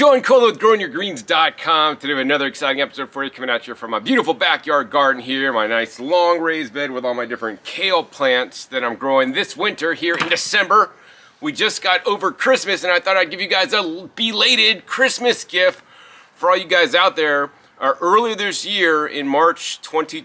John Cole with growingyourgreens.com. Today we have another exciting episode for you, coming at you from my beautiful backyard garden here, my nice long raised bed with all my different kale plants that I'm growing this winter here in December. We just got over Christmas and I thought I'd give you guys a belated Christmas gift for all you guys out there. Earlier this year in March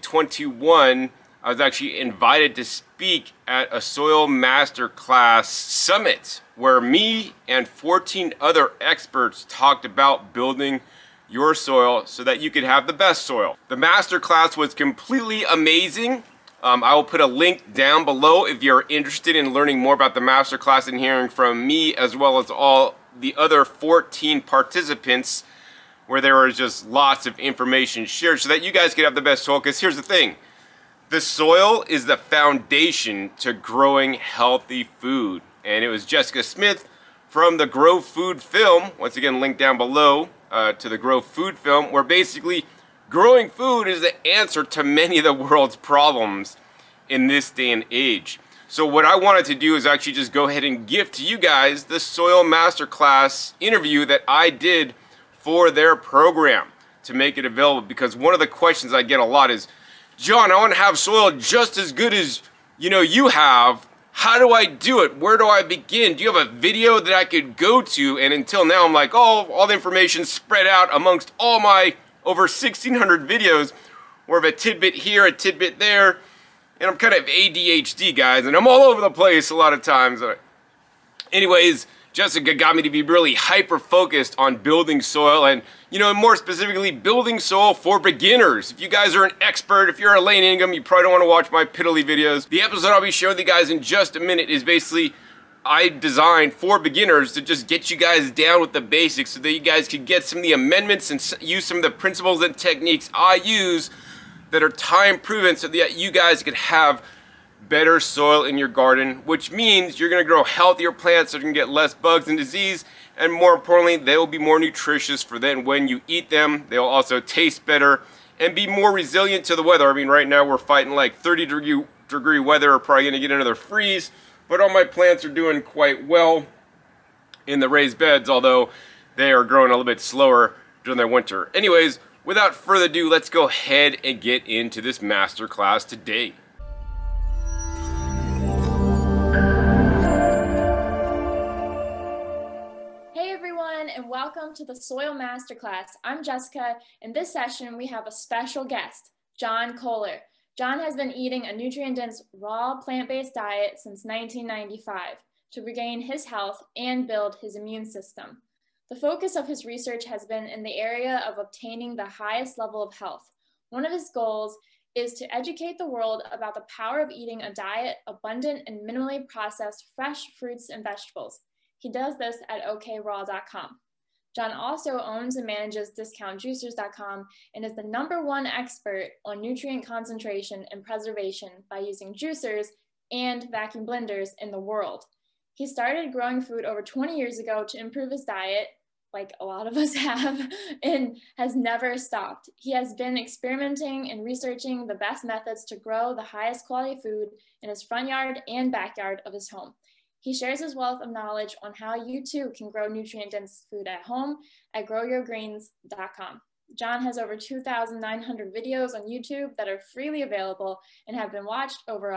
2021, I was actually invited to speak at a Soil MasterClass Summit where me and 14 other experts talked about building your soil so that you could have the best soil. The MasterClass was completely amazing. I will put a link down below if you're interested in learning more about the MasterClass and hearing from me as well as all the other 14 participants, where there was just lots of information shared so that you guys could have the best soil. Because here's the thing. The soil is the foundation to growing healthy food. And it was Jessica Smith from the Grow Food film, once again linked down below to the Grow Food film, where basically growing food is the answer to many of the world's problems in this day and age. So what I wanted to do is actually just go ahead and gift to you guys the Soil Masterclass interview that I did for their program to make it available, because one of the questions I get a lot is, John, I want to have soil just as good as you have. How do I do it? Where do I begin? Do you have a video that I could go to? And until now, I'm like, oh, all the information spread out amongst all my over 1,600 videos, or of a tidbit here, a tidbit there. And I'm kind of ADHD, guys, and I'm all over the place a lot of times. Anyways, Jessica got me to be really hyper-focused on building soil and, more specifically, building soil for beginners. If you guys are an expert, if you're Elaine Ingham, you probably don't want to watch my piddly videos. The episode I'll be sharing with you guys in just a minute is basically I designed for beginners to just get you guys down with the basics so that you guys could get some of the amendments and use some of the principles and techniques I use that are time-proven so that you guys could have better soil in your garden, which means you're going to grow healthier plants so you can get less bugs and disease, and more importantly, they will be more nutritious for then when you eat them. They'll also taste better and be more resilient to the weather. I mean, right now we're fighting like 30-degree weather. We're probably going to get another freeze, but all my plants are doing quite well in the raised beds, although they are growing a little bit slower during their winter. Anyways, without further ado, let's go ahead and get into this masterclass today. And welcome to the Soil Masterclass. I'm Jessica. In this session, we have a special guest, John Kohler. John has been eating a nutrient-dense, raw, plant-based diet since 1995 to regain his health and build his immune system. The focus of his research has been in the area of obtaining the highest level of health. One of his goals is to educate the world about the power of eating a diet abundant in minimally processed fresh fruits and vegetables. He does this atokraw.com. John also owns and manages discountjuicers.com and is the #1 expert on nutrient concentration and preservation by using juicers and vacuum blenders in the world. He started growing food over 20 years ago to improve his diet, like a lot of us have, and has never stopped. He has been experimenting and researching the best methods to grow the highest quality food in his front yard and backyard of his home. He shares his wealth of knowledge on how you too can grow nutrient-dense food at home at growyourgreens.com. John has over 2,900 videos on YouTube that are freely available and have been watched over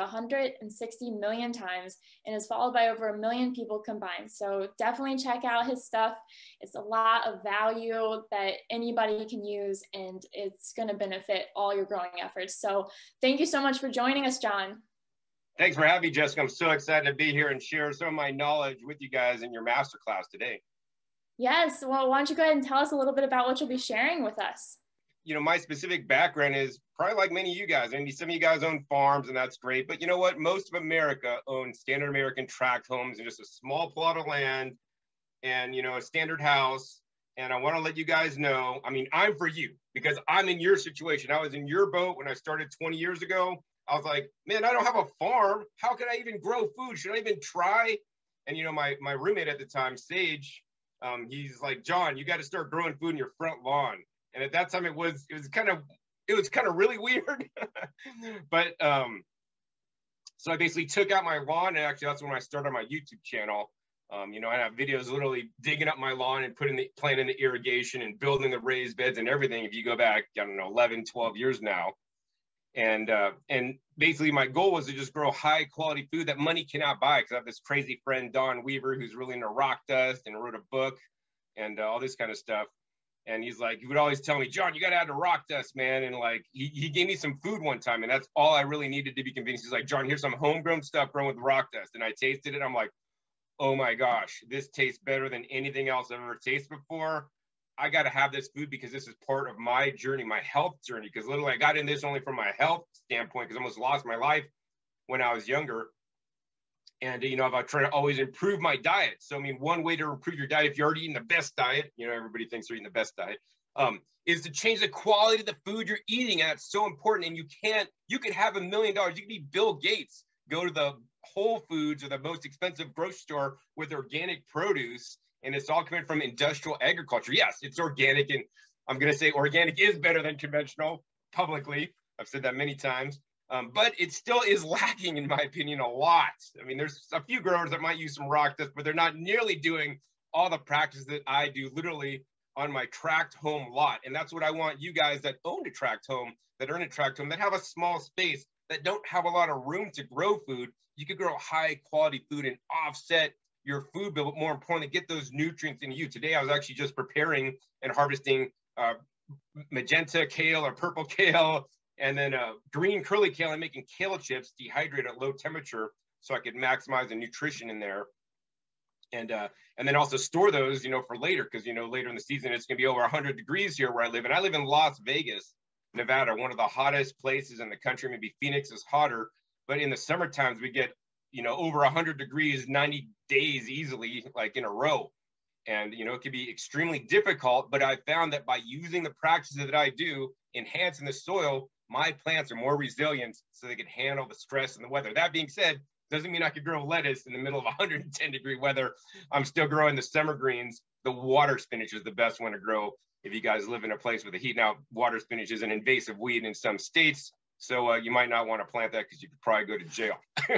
160 million times and is followed by over 1 million people combined. So definitely check out his stuff. It's a lot of value that anybody can use, and it's going to benefit all your growing efforts. So thank you so much for joining us, John. Thanks for having me, Jessica. I'm so excited to be here and share some of my knowledge with you guys in your masterclass today. Yes. Well, why don't you go ahead and tell us a little bit about what you'll be sharing with us? My specific background is probably like many of you guys. I mean, some of you guys own farms, and that's great. But you know what? Most of America owns standard American tract homes and just a small plot of land and, a standard house. And I want to let you guys know, I mean, I'm for you because I'm in your situation. I was in your boat when I started 20 years ago. I was like, man, I don't have a farm. How could I even grow food? Should I even try? And, my roommate at the time, Sage, he's like, John, you got to start growing food in your front lawn. And at that time, it was kind of really weird. But so I basically took out my lawn. And actually, that's when I started my YouTube channel. You know, I have videos literally digging up my lawn and planting the irrigation and building the raised beds and everything. If you go back, I don't know, 11, 12 years now. And basically my goal was to just grow high quality food that money cannot buy. Because I have this crazy friend, Don Weaver, who's really into rock dust and wrote a book and all this kind of stuff. And he's like, he would always tell me, John, you got to add the rock dust, man. And like, he gave me some food one time, and that's all I really needed to be convinced. He's like, John, here's some homegrown stuff grown with rock dust. And I tasted it. I'm like, oh my gosh, this tastes better than anything else I've ever tasted before. I got to have this food because this is part of my journey, my health journey. Because literally I got in this only from my health standpoint, because I almost lost my life when I was younger. And, you know, I've tried to always improve my diet. So, I mean, one way to improve your diet, if you're already eating the best diet, you know, everybody thinks they're eating the best diet, is to change the quality of the food you're eating. And that's so important. And you could have $1 million. You could be Bill Gates, go to the Whole Foods or the most expensive grocery store with organic produce, and it's all coming from industrial agriculture. Yes, it's organic. And I'm going to say organic is better than conventional publicly. I've said that many times. But it still is lacking, in my opinion, a lot. I mean, there's a few growers that might use some rock dust, but they're not nearly doing all the practices that I do literally on my tract home lot. And that's what I want you guys that own a tract home, that are in a tract home, that have a small space, that don't have a lot of room to grow food. You could grow high quality food and offset your food bill, but more importantly, get those nutrients into you. Today, I was actually just preparing and harvesting magenta kale or purple kale, and then green curly kale, and making kale chips dehydrated at low temperature so I could maximize the nutrition in there. And then also store those, you know, for later, because, you know, later in the season, it's going to be over 100 degrees here where I live. And I live in Las Vegas, Nevada, one of the hottest places in the country. Maybe Phoenix is hotter, but in the summer times we get, you know, over 100 degrees, 90 days easily, like in a row. And, you know, it can be extremely difficult, but I found that by using the practices that I do, enhancing the soil, my plants are more resilient so they can handle the stress and the weather. That being said, doesn't mean I could grow lettuce in the middle of 110 degree weather. I'm still growing the summer greens. The water spinach is the best one to grow if you guys live in a place with the heat. Now, water spinach is an invasive weed in some states, so you might not want to plant that because you could probably go to jail.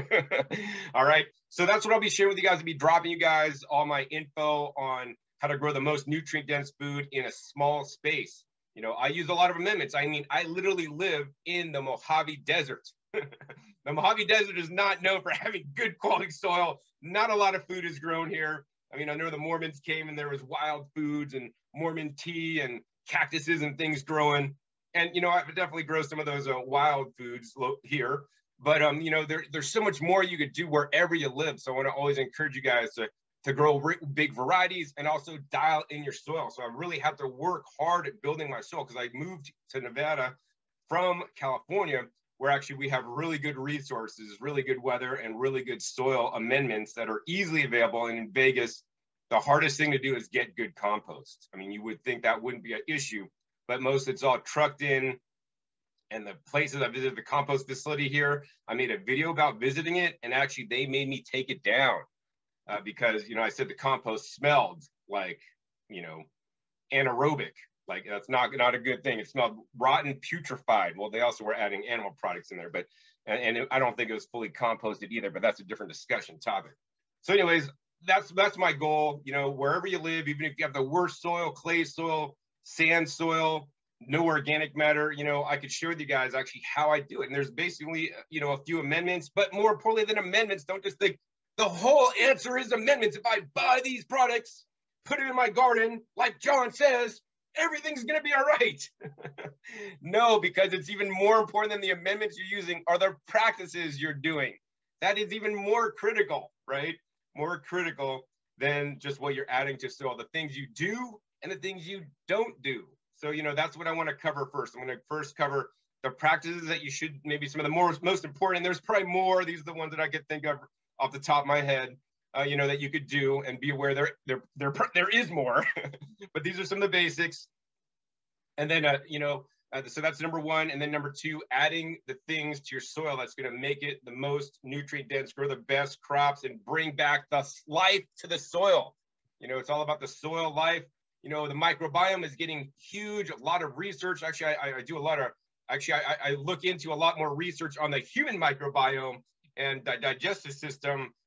All right, so that's what I'll be sharing with you guys. I'll be dropping you guys all my info on how to grow the most nutrient-dense food in a small space. You know, I use a lot of amendments. I mean, I literally live in the Mojave Desert. The Mojave Desert is not known for having good quality soil. Not a lot of food is grown here. I mean, I know the Mormons came and there was wild foods and Mormon tea and cactuses and things growing. And, you know, I definitely grow some of those wild foods here. But, you know, there's so much more you could do wherever you live. So I want to always encourage you guys to grow big varieties and also dial in your soil. So I really have to work hard at building my soil, because I moved to Nevada from California, where actually we have really good resources, really good weather, and really good soil amendments that are easily available. And in Vegas, the hardest thing to do is get good compost. I mean, you would think that wouldn't be an issue, but most it's all trucked in. And the places I visited, the compost facility here, I made a video about visiting it, and actually they made me take it down because, you know, I said the compost smelled like, you know, anaerobic. Like, that's not a good thing. It smelled rotten, putrefied. Well, they also were adding animal products in there, but and I don't think it was fully composted either, but that's a different discussion topic. So anyways, that's my goal. You know, wherever you live, even if you have the worst soil, clay soil, sand soil, no organic matter, you know, I could share with you guys actually how I do it. And there's basically, you know, a few amendments, but more importantly than amendments, don't just think the whole answer is amendments. If I buy these products, put it in my garden, like John says, everything's going to be all right. No, because it's even more important than the amendments you're using are the practices you're doing. That is even more critical, right? More critical than just what you're adding to soil, the things you do and the things you don't do. So, you know, that's what I want to cover first. I'm going to first cover the practices that you should, maybe some of the most important. And there's probably more. These are the ones that I could think of off the top of my head. You know, that you could do, and be aware there is more, but these are some of the basics. And then, you know, so that's number one. And then number two, adding the things to your soil that's going to make it the most nutrient dense, grow the best crops, and bring back the life to the soil. You know, it's all about the soil life. You know, the microbiome is getting huge, a lot of research. Actually, I do a lot of, I look into a lot more research on the human microbiome and the digestive system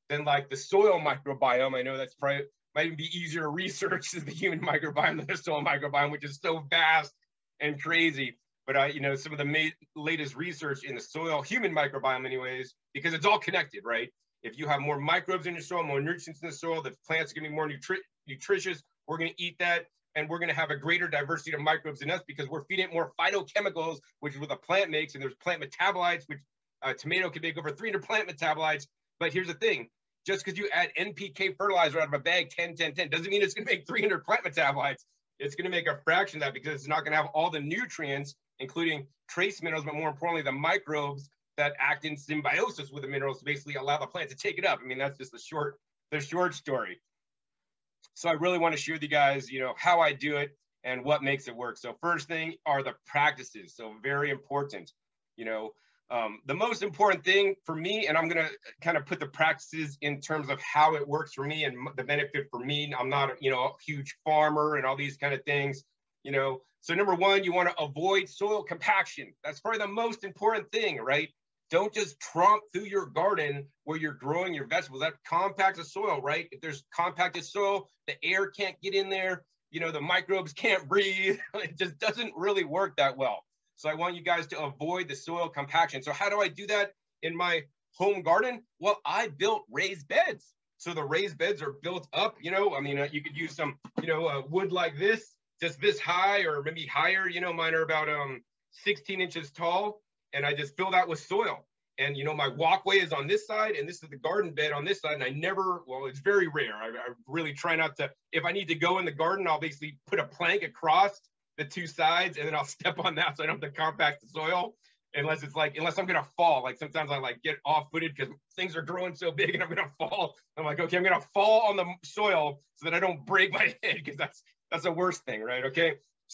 than like the soil microbiome. I know that's probably might even be easier to research the human microbiome than the soil microbiome, which is so vast and crazy. But you know, some of the latest research in the soil human microbiome anyways, because it's all connected, right? If you have more microbes in your soil, more nutrients in the soil, the plant's gonna be more nutritious. We're gonna eat that, and we're gonna have a greater diversity of microbes in us because we're feeding it more phytochemicals, which is what the plant makes, and there's plant metabolites, which tomato can make over 300 plant metabolites. But here's the thing, just because you add NPK fertilizer out of a bag 10, 10, 10, doesn't mean it's gonna make 300 plant metabolites. It's gonna make a fraction of that because it's not gonna have all the nutrients, including trace minerals, but more importantly, the microbes that act in symbiosis with the minerals to basically allow the plant to take it up. I mean, that's just the short story. So I really want to share with you guys, you know, how I do it and what makes it work. So first thing are the practices. So very important, you know, the most important thing for me, and I'm going to kind of put the practices in terms of how it works for me and the benefit for me. I'm not, you know, a huge farmer and all these kind of things, you know. So number one, you want to avoid soil compaction. That's probably the most important thing, right? Don't just tromp through your garden where you're growing your vegetables. That compacts the soil, right? If there's compacted soil, the air can't get in there. You know, the microbes can't breathe. It just doesn't really work that well. So I want you guys to avoid the soil compaction. So how do I do that in my home garden? Well, I built raised beds. So the raised beds are built up, you know, I mean, you could use some, you know, wood like this, just this high or maybe higher. You know, mine are about 16 inches tall. And I just fill that with soil. And, you know, my walkway is on this side, and this is the garden bed on this side. And I never, well, it's very rare. I really try not to, if I need to go in the garden, I'll basically put a plank across the two sides, and then I'll step on that so I don't have to compact the soil. Unless it's like, unless I'm going to fall. Like sometimes I like get off-footed because things are growing so big and I'm going to fall. I'm like, okay, I'm going to fall on the soil so that I don't break my head, because that's the worst thing, right? Okay.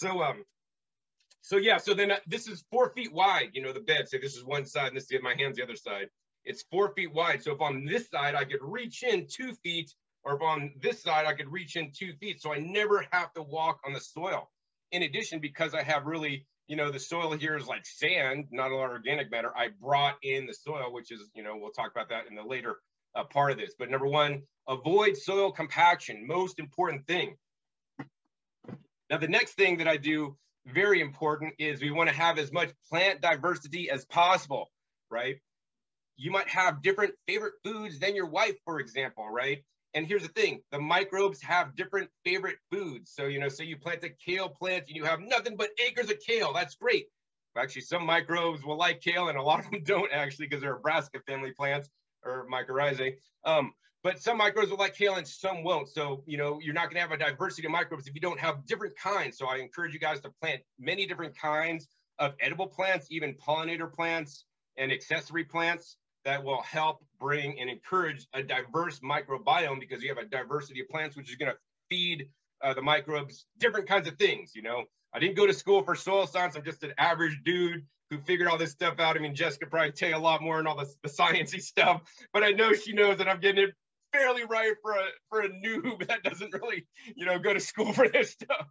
So yeah, so then this is 4 feet wide, you know, the bed. Say this is one side and this is my hand's the other side. It's 4 feet wide. So if on this side, I could reach in 2 feet, or if on this side, I could reach in 2 feet. So I never have to walk on the soil. In addition, because I have really, you know, the soil here is like sand, not a lot of organic matter. I brought in the soil, which is, you know, we'll talk about that in the later part of this. But number one, avoid soil compaction, most important thing. Now, the next thing that I do, very important, is we want to have as much plant diversity as possible, right? You might have different favorite foods than your wife, for example, right? And here's the thing, the microbes have different favorite foods. So, you know, say you plant a kale plant and you have nothing but acres of kale, that's great. Actually, some microbes will like kale and a lot of them don't, actually, because they're brassica family plants or mycorrhizae. But some microbes will like kale and some won't. So, you know, you're not going to have a diversity of microbes if you don't have different kinds. So I encourage you guys to plant many different kinds of edible plants, even pollinator plants and accessory plants that will help bring and encourage a diverse microbiome, because you have a diversity of plants, which is going to feed the microbes different kinds of things. You know, I didn't go to school for soil science. I'm just an average dude who figured all this stuff out. I mean, Jessica probably tell you a lot more and all the sciencey stuff, but I know she knows that I'm getting it fairly right for a noob that doesn't really, you know, go to school for this stuff.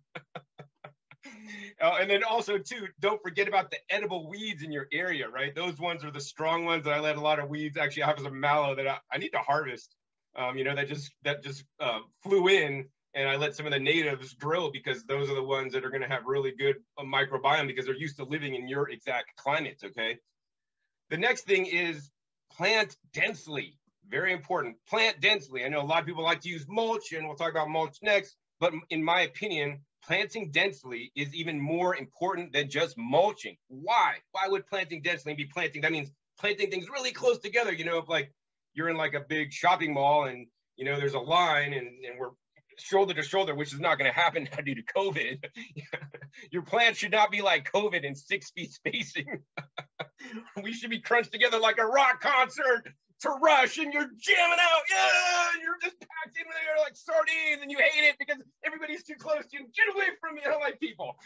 And then also too, don't forget about the edible weeds in your area, right? Those ones are the strong ones that I let a lot of weeds. Actually, I have some mallow that I need to harvest, you know, that just flew in, and I let some of the natives grow, because those are the ones that are going to have really good microbiome because they're used to living in your exact climate, okay? The next thing is plant densely. Very important, plant densely. I know a lot of people like to use mulch, and we'll talk about mulch next, but in my opinion, planting densely is even more important than just mulching. Why? Why would planting densely be planting? That means planting things really close together. You know, if like you're in like a big shopping mall and, you know, there's a line and we're shoulder to shoulder, which is not going to happen now due to COVID. Your plants should not be like COVID in 6 feet spacing. We should be crunched together like a rock concert to Rush, and you're jamming out, yeah, and you're just packed in there like sardines, and you hate it because everybody's too close to you. Get away from me, I don't like people.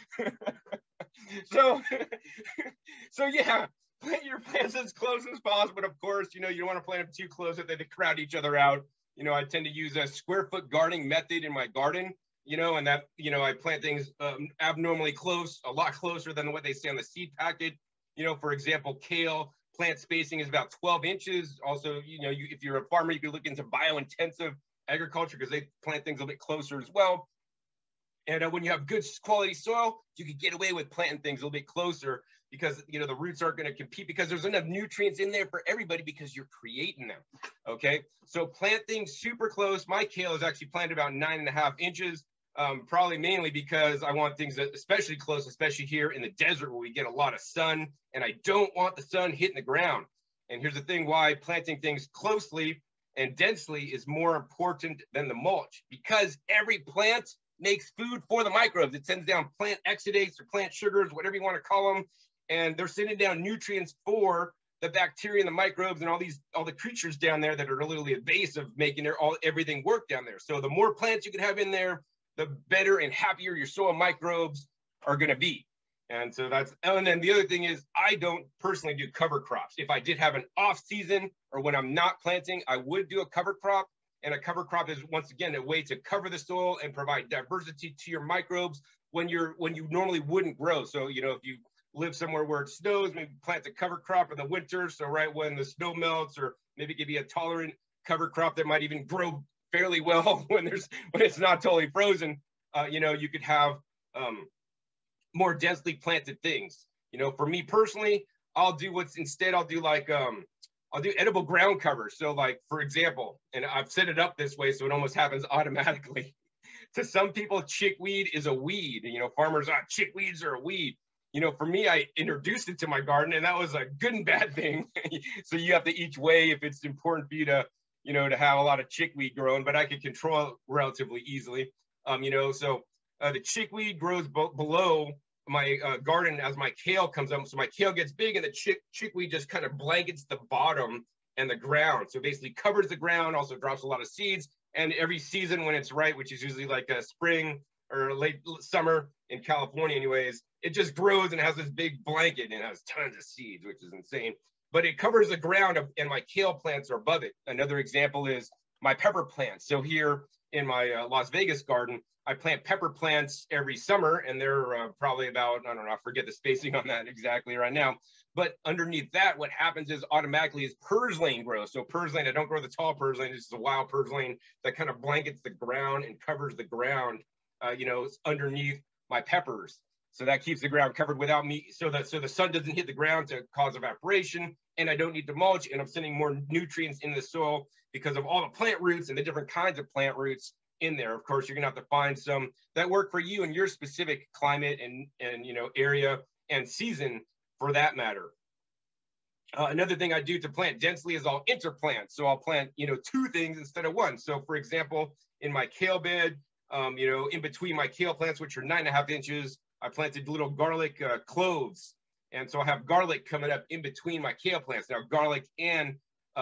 So yeah, plant your plants as close as possible, but of course, you know, you don't want to plant them too close that they crowd each other out. You know, I tend to use a square foot gardening method in my garden, you know, and that, you know, I plant things abnormally close, a lot closer than what they say on the seed packet. You know, for example, kale plant spacing is about 12 inches. Also, you know, if you're a farmer, you could look into bio-intensive agriculture because they plant things a little bit closer as well. And when you have good quality soil, you can get away with planting things a little bit closer because, you know, the roots aren't going to compete because there's enough nutrients in there for everybody because you're creating them. Okay. So plant things super close. My kale is actually planted about 9.5 inches, probably mainly because I want things that especially close, especially here in the desert where we get a lot of sun, and I don't want the sun hitting the ground. And here's the thing why planting things closely and densely is more important than the mulch, because every plant makes food for the microbes. It sends down plant exudates or plant sugars, whatever you want to call them. And they're sending down nutrients for the bacteria and the microbes and all the creatures down there that are literally a base of making everything work down there. So the more plants you can have in there, the better and happier your soil microbes are going to be. And so and then the other thing is I don't personally do cover crops. If I did have an off season or when I'm not planting, I would do a cover crop. And a cover crop is, once again, a way to cover the soil and provide diversity to your microbes when you normally wouldn't grow. So, you know, if you live somewhere where it snows, maybe plant a cover crop in the winter. So right when the snow melts, or maybe it could be a tolerant cover crop that might even grow fairly well when it's not totally frozen. You know, you could have more densely planted things. You know, for me personally, I'll do edible ground cover. So like, for example, and I've set it up this way so it almost happens automatically. To some people, chickweed is a weed. You know, farmers, chickweeds are a weed. You know, for me, I introduced it to my garden, and that was a good and bad thing. So you have to each weigh if it's important for you to, you know, to have a lot of chickweed growing, but I could control it relatively easily. You know, so the chickweed grows below my garden as my kale comes up. So my kale gets big and the chickweed just kind of blankets the bottom and the ground. So basically covers the ground, also drops a lot of seeds. And every season when it's right, which is usually like a spring or late summer in California anyways, it just grows and has this big blanket and has tons of seeds, which is insane. But it covers the ground and my kale plants are above it. Another example is my pepper plants. So here in my Las Vegas garden, I plant pepper plants every summer, and they're probably about, I don't know, I forget the spacing on that exactly right now. But underneath that, what happens is automatically is purslane grows. So purslane, I don't grow the tall purslane, this is a wild purslane that kind of blankets the ground and covers the ground, you know, underneath my peppers. So that keeps the ground covered without me, so the sun doesn't hit the ground to cause evaporation, and I don't need to mulch, and I'm sending more nutrients in the soil because of all the plant roots and the different kinds of plant roots in there. Of course, you're gonna have to find some that work for you and your specific climate and you know, area and season for that matter. Another thing I do to plant densely is I'll interplant. So I'll plant, you know, 2 things instead of 1. So for example, in my kale bed, you know, in between my kale plants, which are 9.5 inches, I planted little garlic cloves. And so I have garlic coming up in between my kale plants. Now, garlic and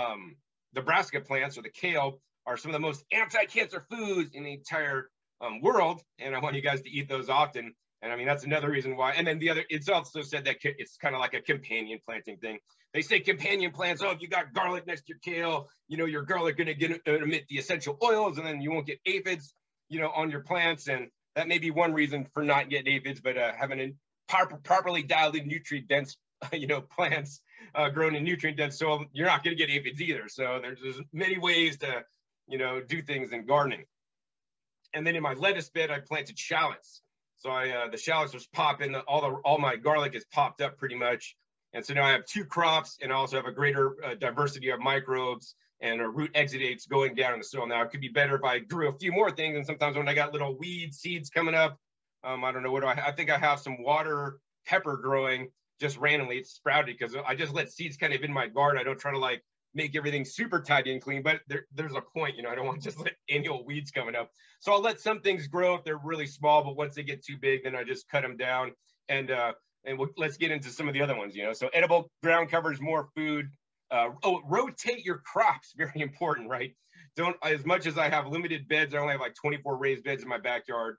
the brassica plants, or the kale, are some of the most anti-cancer foods in the entire world. And I want you guys to eat those often. And I mean, that's another reason why. And then it's also said that it's kind of like a companion planting thing. They say companion plants, oh, if you got garlic next to your kale, you know, your garlic going to emit the essential oils, and then you won't get aphids, you know, on your plants. And that may be one reason for not getting aphids, but having a properly dialed nutrient dense, you know, plants grown in nutrient dense soil, you're not going to get aphids either. So there's many ways to, you know, do things in gardening. And then in my lettuce bed, I planted shallots. So the shallots was popping, all my garlic is popped up pretty much. And so now I have 2 crops, and I also have a greater diversity of microbes and root exudates going down in the soil. Now it could be better if I grew a few more things. And sometimes when I got little weed seeds coming up, I don't know, I think I have some water pepper growing just randomly. It's sprouted because I just let seeds kind of in my garden. I don't try to like make everything super tidy and clean, but there's a point, you know, I don't want to just let annual weeds coming up. So I'll let some things grow if they're really small, but once they get too big, then I just cut them down. And let's get into some of the other ones, you know. So edible ground covers more food. Rotate your crops, very important, right? Don't, as much as I have limited beds, I only have like 24 raised beds in my backyard.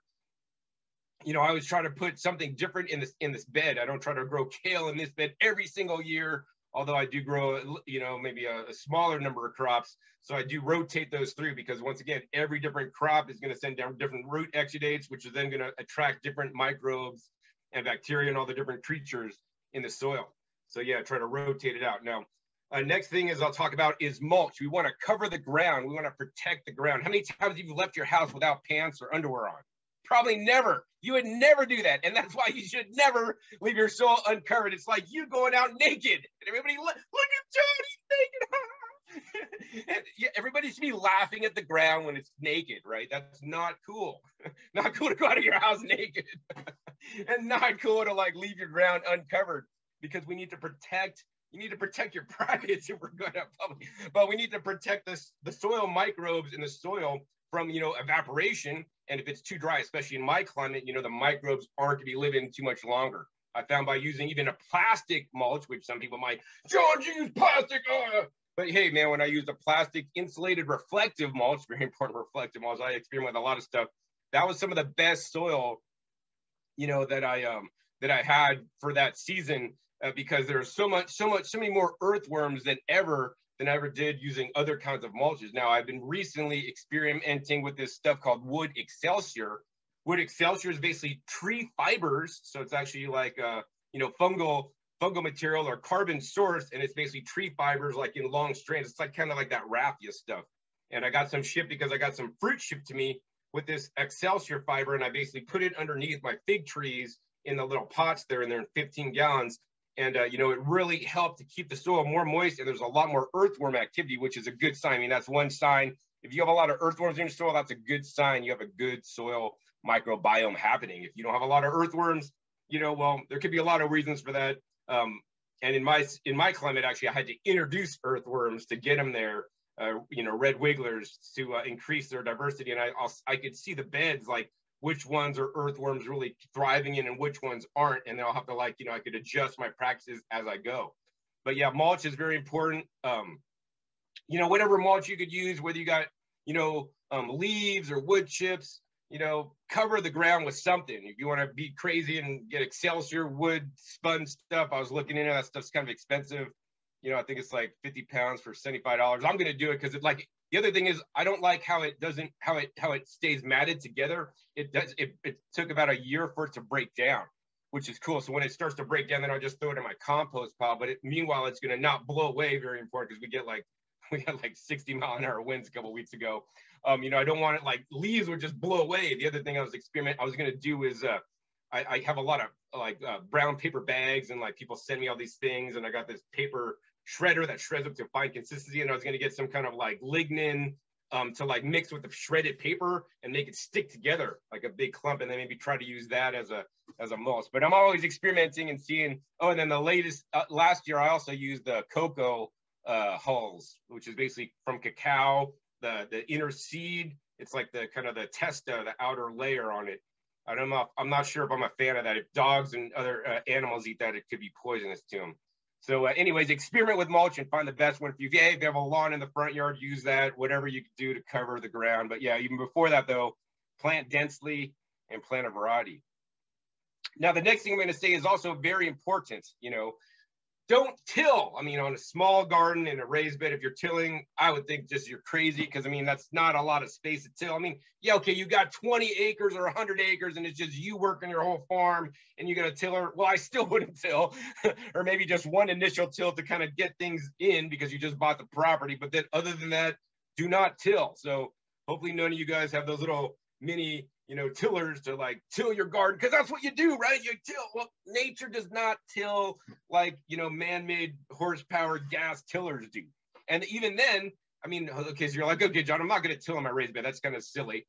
You know, I always try to put something different in this bed. I don't try to grow kale in this bed every single year, although I do grow, you know, maybe a smaller number of crops. So I do rotate those through, because once again, every different crop is going to send down different root exudates, which are then going to attract different microbes and bacteria and all the different creatures in the soil. So yeah, try to rotate it out. Now, Next thing is I'll talk about is mulch. We want to cover the ground. We want to protect the ground. How many times have you left your house without pants or underwear on? Probably never. You would never do that. And that's why you should never leave your soil uncovered. It's like you going out naked. And everybody, look at John, he's naked. And yeah, everybody should be laughing at the ground when it's naked, right? That's not cool. Not cool to go out of your house naked. And not cool to like leave your ground uncovered, because we need to protect. You need to protect your privates if we're going to public, but we need to protect the soil microbes in the soil from, evaporation. And if it's too dry, especially in my climate, the microbes aren't going to be living too much longer. I found by using even a plastic mulch, which some people might, George, you use plastic. But hey, man, when I used a plastic insulated reflective mulch, very important reflective mulch, I experiment with a lot of stuff. That was some of the best soil, that I had for that season. Because there's so many more earthworms than I ever did using other kinds of mulches. Now, I've been recently experimenting with this stuff called wood excelsior. Wood excelsior is basically tree fibers. So it's actually like, fungal material or carbon source. And it's basically tree fibers, like in long strands. It's like kind of like that raffia stuff. And I got some shipped because I got some fruit shipped to me with this excelsior fiber. And I basically put it underneath my fig trees in the little pots there, and they're in 15 gallons. And, it really helped to keep the soil more moist, and there's a lot more earthworm activity, which is a good sign. I mean, that's one sign. If you have a lot of earthworms in your soil, that's a good sign. You have a good soil microbiome happening. If you don't have a lot of earthworms, well, there could be a lot of reasons for that. And in my climate, actually, I had to introduce earthworms to get them there, red wigglers, to increase their diversity. And I could see the beds, like, which ones are earthworms really thriving in and which ones aren't. And then I'll have to I could adjust my practices as I go. But yeah, mulch is very important. Whatever mulch you could use, whether you got, leaves or wood chips, cover the ground with something. If you want to be crazy and get excelsior wood spun stuff, I was looking into that. Stuff's kind of expensive. I think it's like 50 pounds for $75. I'm going to do it because the other thing is, I don't like how it stays matted together. It took about a year for it to break down, which is cool. So when it starts to break down, then I'll just throw it in my compost pile. But meanwhile, it's going to not blow away. Very important, because we had like 60-mile-an-hour winds a couple of weeks ago. I don't want it like leaves would just blow away. The other thing I was going to do is I have a lot of brown paper bags, and like people send me all these things, and I got this paper shredder that shreds up to fine consistency, and I was going to get some kind of like lignin to like mix with the shredded paper and make it stick together like a big clump, and then maybe try to use that as a mulch. But I'm always experimenting and seeing. Oh, and then the latest last year I also used the cocoa hulls, which is basically from cacao, the inner seed. It's like the kind of the testa, the outer layer on it. I'm not sure if I'm a fan of that. If dogs and other animals eat that, it could be poisonous to them. So anyways, experiment with mulch and find the best one. If you have a lawn in the front yard, use that, whatever you can do to cover the ground. But yeah, even before that though, plant densely and plant a variety. Now, the next thing I'm going to say is also very important. Don't till. I mean, on a small garden in a raised bed, if you're tilling, I would think just you're crazy, because that's not a lot of space to till. I mean, yeah, okay, you got 20 acres or 100 acres and it's just you working your whole farm and you got a tiller. Well, I still wouldn't till, or maybe just one initial till to kind of get things in because you just bought the property. But then other than that, do not till. So hopefully none of you guys have those little mini tillers to like till your garden, because that's what you do, right? You till. Well, nature does not till like man-made horsepower gas tillers do. And even then, I mean, okay, so you're like, okay, John, I'm not going to till in my raised bed. That's kind of silly.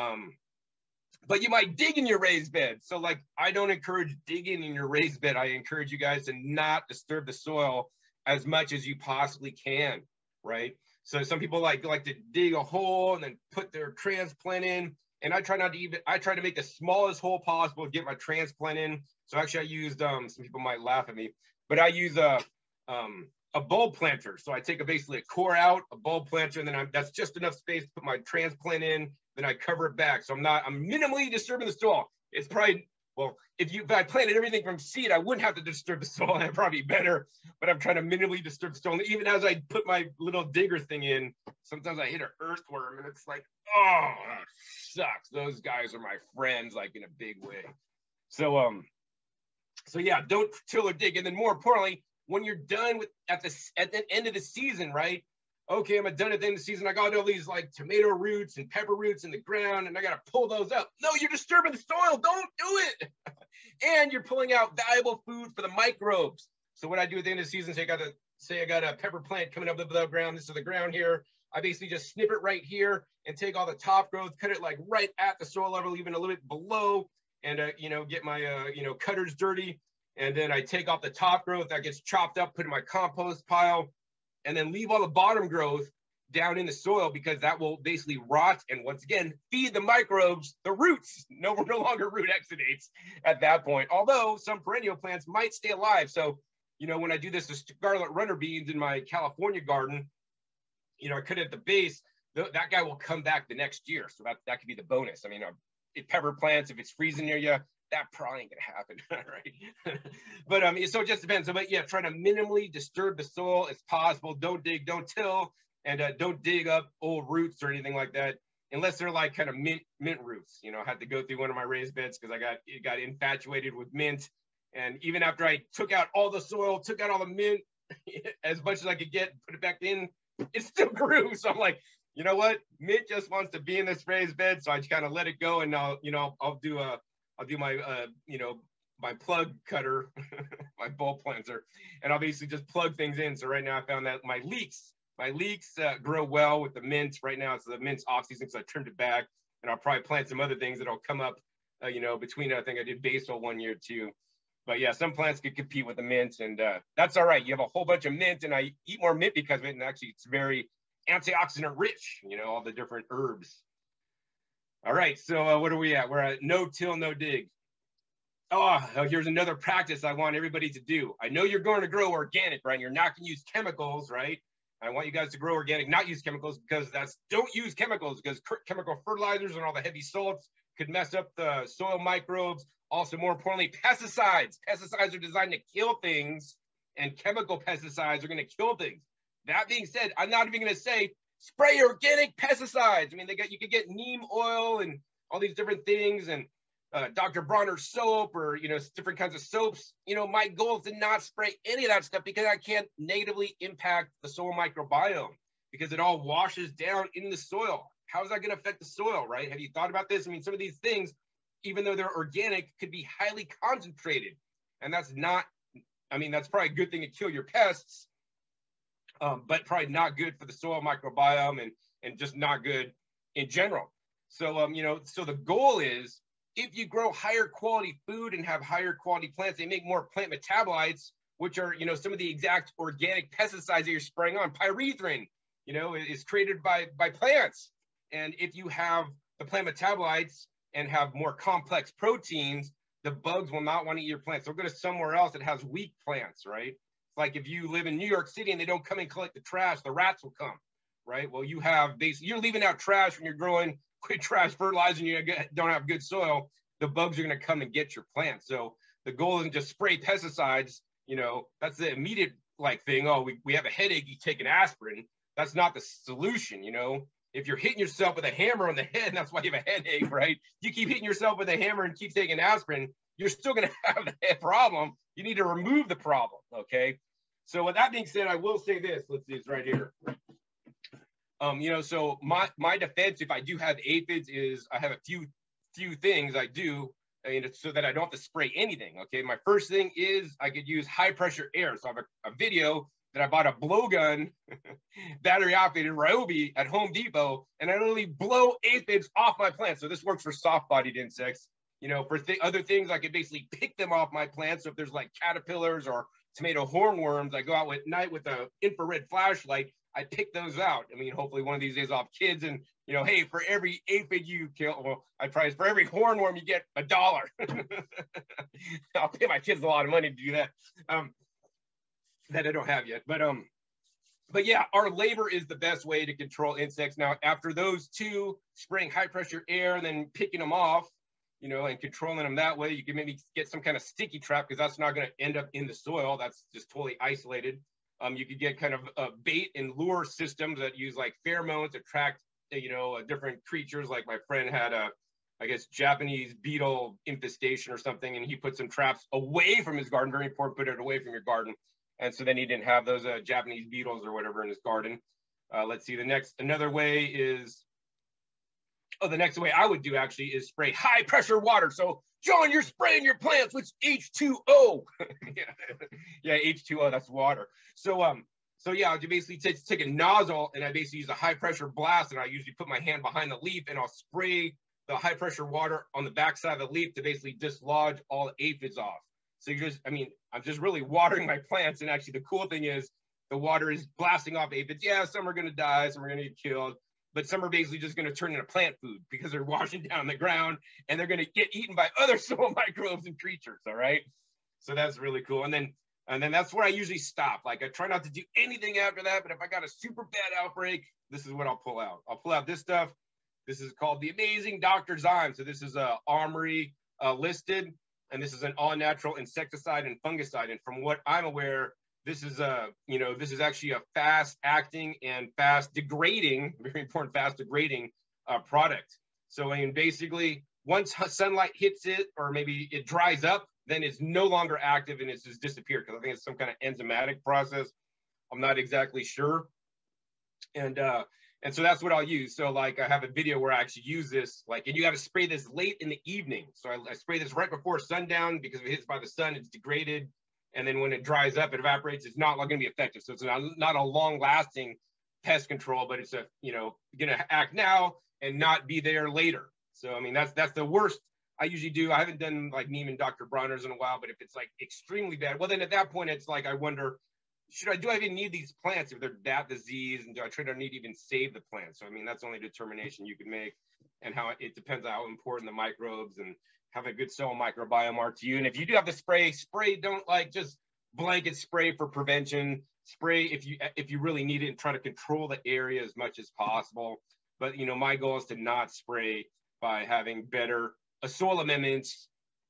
But you might dig in your raised bed. So like, I don't encourage digging in your raised bed. I encourage you guys to not disturb the soil as much as you possibly can, right? So some people like to dig a hole and then put their transplant in. And I try to make the smallest hole possible to get my transplant in. So actually I used, some people might laugh at me, but I use a bulb planter. So I take basically a core out, a bulb planter, and then that's just enough space to put my transplant in. Then I cover it back. So I'm minimally disturbing the soil. It's probably, well, if I planted everything from seed, I wouldn't have to disturb the soil. That'd probably be better, but I'm trying to minimally disturb the soil. And even as I put my little digger thing in, sometimes I hit an earthworm and it's like, oh, that sucks. Those guys are my friends, like in a big way. So yeah, don't till or dig. And then more importantly, when you're done with at the end of the season, right? Okay, I'm done at the end of the season. I got all these like tomato roots and pepper roots in the ground, and I got to pull those up. No, you're disturbing the soil. Don't do it. And you're pulling out valuable food for the microbes. So what I do at the end of the season, say I got a pepper plant coming up above the ground. This is the ground here. I basically just snip it right here and take all the top growth, cut it like right at the soil level, even a little bit below, and get my cutters dirty. And then I take off the top growth that gets chopped up, put in my compost pile, and then leave all the bottom growth down in the soil, because that will basically rot and once again feed the microbes the roots. No, we're no longer root exudates at that point, although some perennial plants might stay alive. So when I do this, the scarlet runner beans in my California garden, I cut it at the base, that guy will come back the next year. So that could be the bonus. I mean, if pepper plants, if it's freezing near you, that probably ain't gonna happen, right? But so it just depends. So, but yeah, try to minimally disturb the soil as possible. Don't dig, don't till, and don't dig up old roots or anything like that, unless they're like kind of mint roots. I had to go through one of my raised beds because it got infatuated with mint. And even after I took out all the soil, took out all the mint, as much as I could get, put it back in, it still grew. So I'm like, you know what? Mint just wants to be in this raised bed. So I just kind of let it go, and I'll do my my plug cutter, my bulb planter, and I'll basically just plug things in. So right now I found that my leeks grow well with the mint. Right now it's the mint's off season, so I trimmed it back, and I'll probably plant some other things that'll come up, between, I think I did basil one year too. But yeah, some plants could compete with the mint, and that's all right. You have a whole bunch of mint, and I eat more mint because of it, and actually it's very antioxidant rich, all the different herbs. All right, so what are we at? We're at no till, no dig. Oh, here's another practice I want everybody to do. I know you're going to grow organic, right? You're not going to use chemicals, right? I want you guys to grow organic, not use chemicals, because don't use chemicals, because chemical fertilizers and all the heavy salts could mess up the soil microbes. Also, more importantly, pesticides. Pesticides are designed to kill things, and chemical pesticides are going to kill things. That being said, I'm not even going to say spray organic pesticides. I mean, you could get neem oil and all these different things, and Dr. Bronner's soap, or different kinds of soaps. My goal is to not spray any of that stuff, because I can't negatively impact the soil microbiome, because it all washes down in the soil. How is that going to affect the soil, right? Have you thought about this? I mean, some of these things, even though they're organic, could be highly concentrated, and that's probably a good thing to kill your pests, but probably not good for the soil microbiome, and just not good in general. So so the goal is, if you grow higher quality food and have higher quality plants, they make more plant metabolites, which are some of the exact organic pesticides that you're spraying on. Pyrethrin, is created by plants. And if you have the plant metabolites and have more complex proteins, the bugs will not want to eat your plants. They'll go to somewhere else that has weak plants, right? It's like if you live in New York City and they don't come and collect the trash, the rats will come, right? Well, you're leaving out trash when you're growing quick trash fertilizer and you don't have good soil. The bugs are going to come and get your plants. So the goal isn't just spray pesticides. That's the immediate thing. Oh, we have a headache, you take an aspirin. That's not the solution. If you're hitting yourself with a hammer on the head, and that's why you have a headache, right? You keep hitting yourself with a hammer and keep taking aspirin, you're still going to have a problem. You need to remove the problem, okay? So with that being said, I will say this. Let's see, it's right here. So my defense, if I do have aphids, is I have a few things I do, so that I don't have to spray anything, okay? My first thing is I could use high pressure air. So I have a video that I bought a blowgun, battery operated Ryobi at Home Depot, and I literally blow aphids off my plants. So this works for soft-bodied insects. For other things, I could basically pick them off my plants. So if there's like caterpillars or tomato hornworms, I go out at night with an infrared flashlight, I pick those out. I mean, hopefully one of these days I'll have kids, and hey, for every aphid you kill, well, for every hornworm you get $1. I'll pay my kids a lot of money to do that. That I don't have yet, but yeah, our labor is the best way to control insects. Now, after those two, spraying high pressure air and then picking them off, and controlling them that way, you can maybe get some kind of sticky trap, because that's not going to end up in the soil. That's just totally isolated. You could get kind of bait and lure systems that use like pheromones to attract, different creatures. Like my friend had I guess, Japanese beetle infestation or something, and he put some traps away from his garden. Very important, put it away from your garden. And so then he didn't have those Japanese beetles or whatever in his garden. Let's see, another way is, the next way I would do actually is spray high pressure water. So John, you're spraying your plants with H2O. yeah, H2O, that's water. So yeah, I basically take a nozzle and I basically use a high pressure blast, and I usually put my hand behind the leaf and I'll spray the high pressure water on the backside of the leaf to basically dislodge all the aphids off. So I'm just really watering my plants. And actually the cool thing is the water is blasting off aphids. Yeah, some are going to die, some are going to get killed, but some are basically just going to turn into plant food because they're washing down the ground and they're going to get eaten by other soil microbes and creatures. All right. So that's really cool. And then that's where I usually stop. Like I try not to do anything after that, but if I got a super bad outbreak, this is what I'll pull out. I'll pull out this stuff. This is called the Amazing Dr. Zyme. So this is Armory listed, and this is an all-natural insecticide and fungicide. And from what I'm aware, this is actually a fast-acting and fast-degrading, very important, fast-degrading product. So I mean, basically, once sunlight hits it, or maybe it dries up, then it's no longer active and it's just disappeared, because I think it's some kind of enzymatic process. I'm not exactly sure. And so that's what I'll use. So like I have a video where I actually use this, like, and you got to spray this late in the evening. So I spray this right before sundown, because if it hits by the sun, it's degraded. And then when it dries up, it evaporates. It's not going to be effective. So it's not a long lasting pest control, but it's going to act now and not be there later. So, I mean, that's the worst I usually do. I haven't done like Neiman Dr. Bronner's in a while, but if it's like extremely bad, well, then at that point, it's like, I wonder, do I even need these plants if they're that diseased, and do I try to need to even save the plants? So, I mean, that's only determination you can make, and how it depends on how important the microbes and have a good soil microbiome are to you. And if you do have to spray, don't like just blanket spray for prevention. Spray if you really need it, and try to control the area as much as possible. But, my goal is to not spray by having better soil amendments.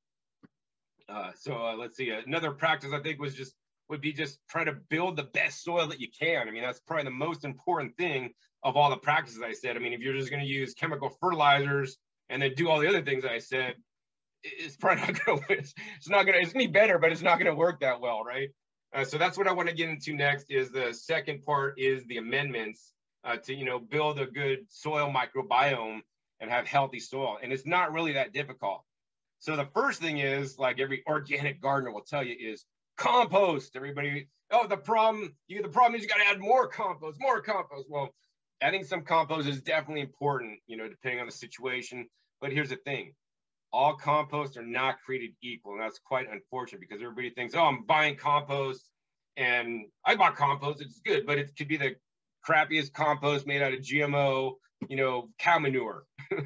Let's see, another practice I think would be just try to build the best soil that you can. I mean, that's probably the most important thing of all the practices I said. I mean, if you're just going to use chemical fertilizers and then do all the other things I said, it's probably not going to, it's going to be better, but it's not going to work that well, right? So that's what I want to get into next. Is the second part is the amendments to, build a good soil microbiome and have healthy soil. And it's not really that difficult. So the first thing is, like every organic gardener will tell you, is compost. Everybody, the problem is you got to add more compost. Well, adding some compost is definitely important, depending on the situation. But here's the thing. All composts are not created equal. And that's quite unfortunate, because everybody thinks, I'm buying compost, and I bought compost, it's good, but it could be the crappiest compost made out of GMO, cow manure.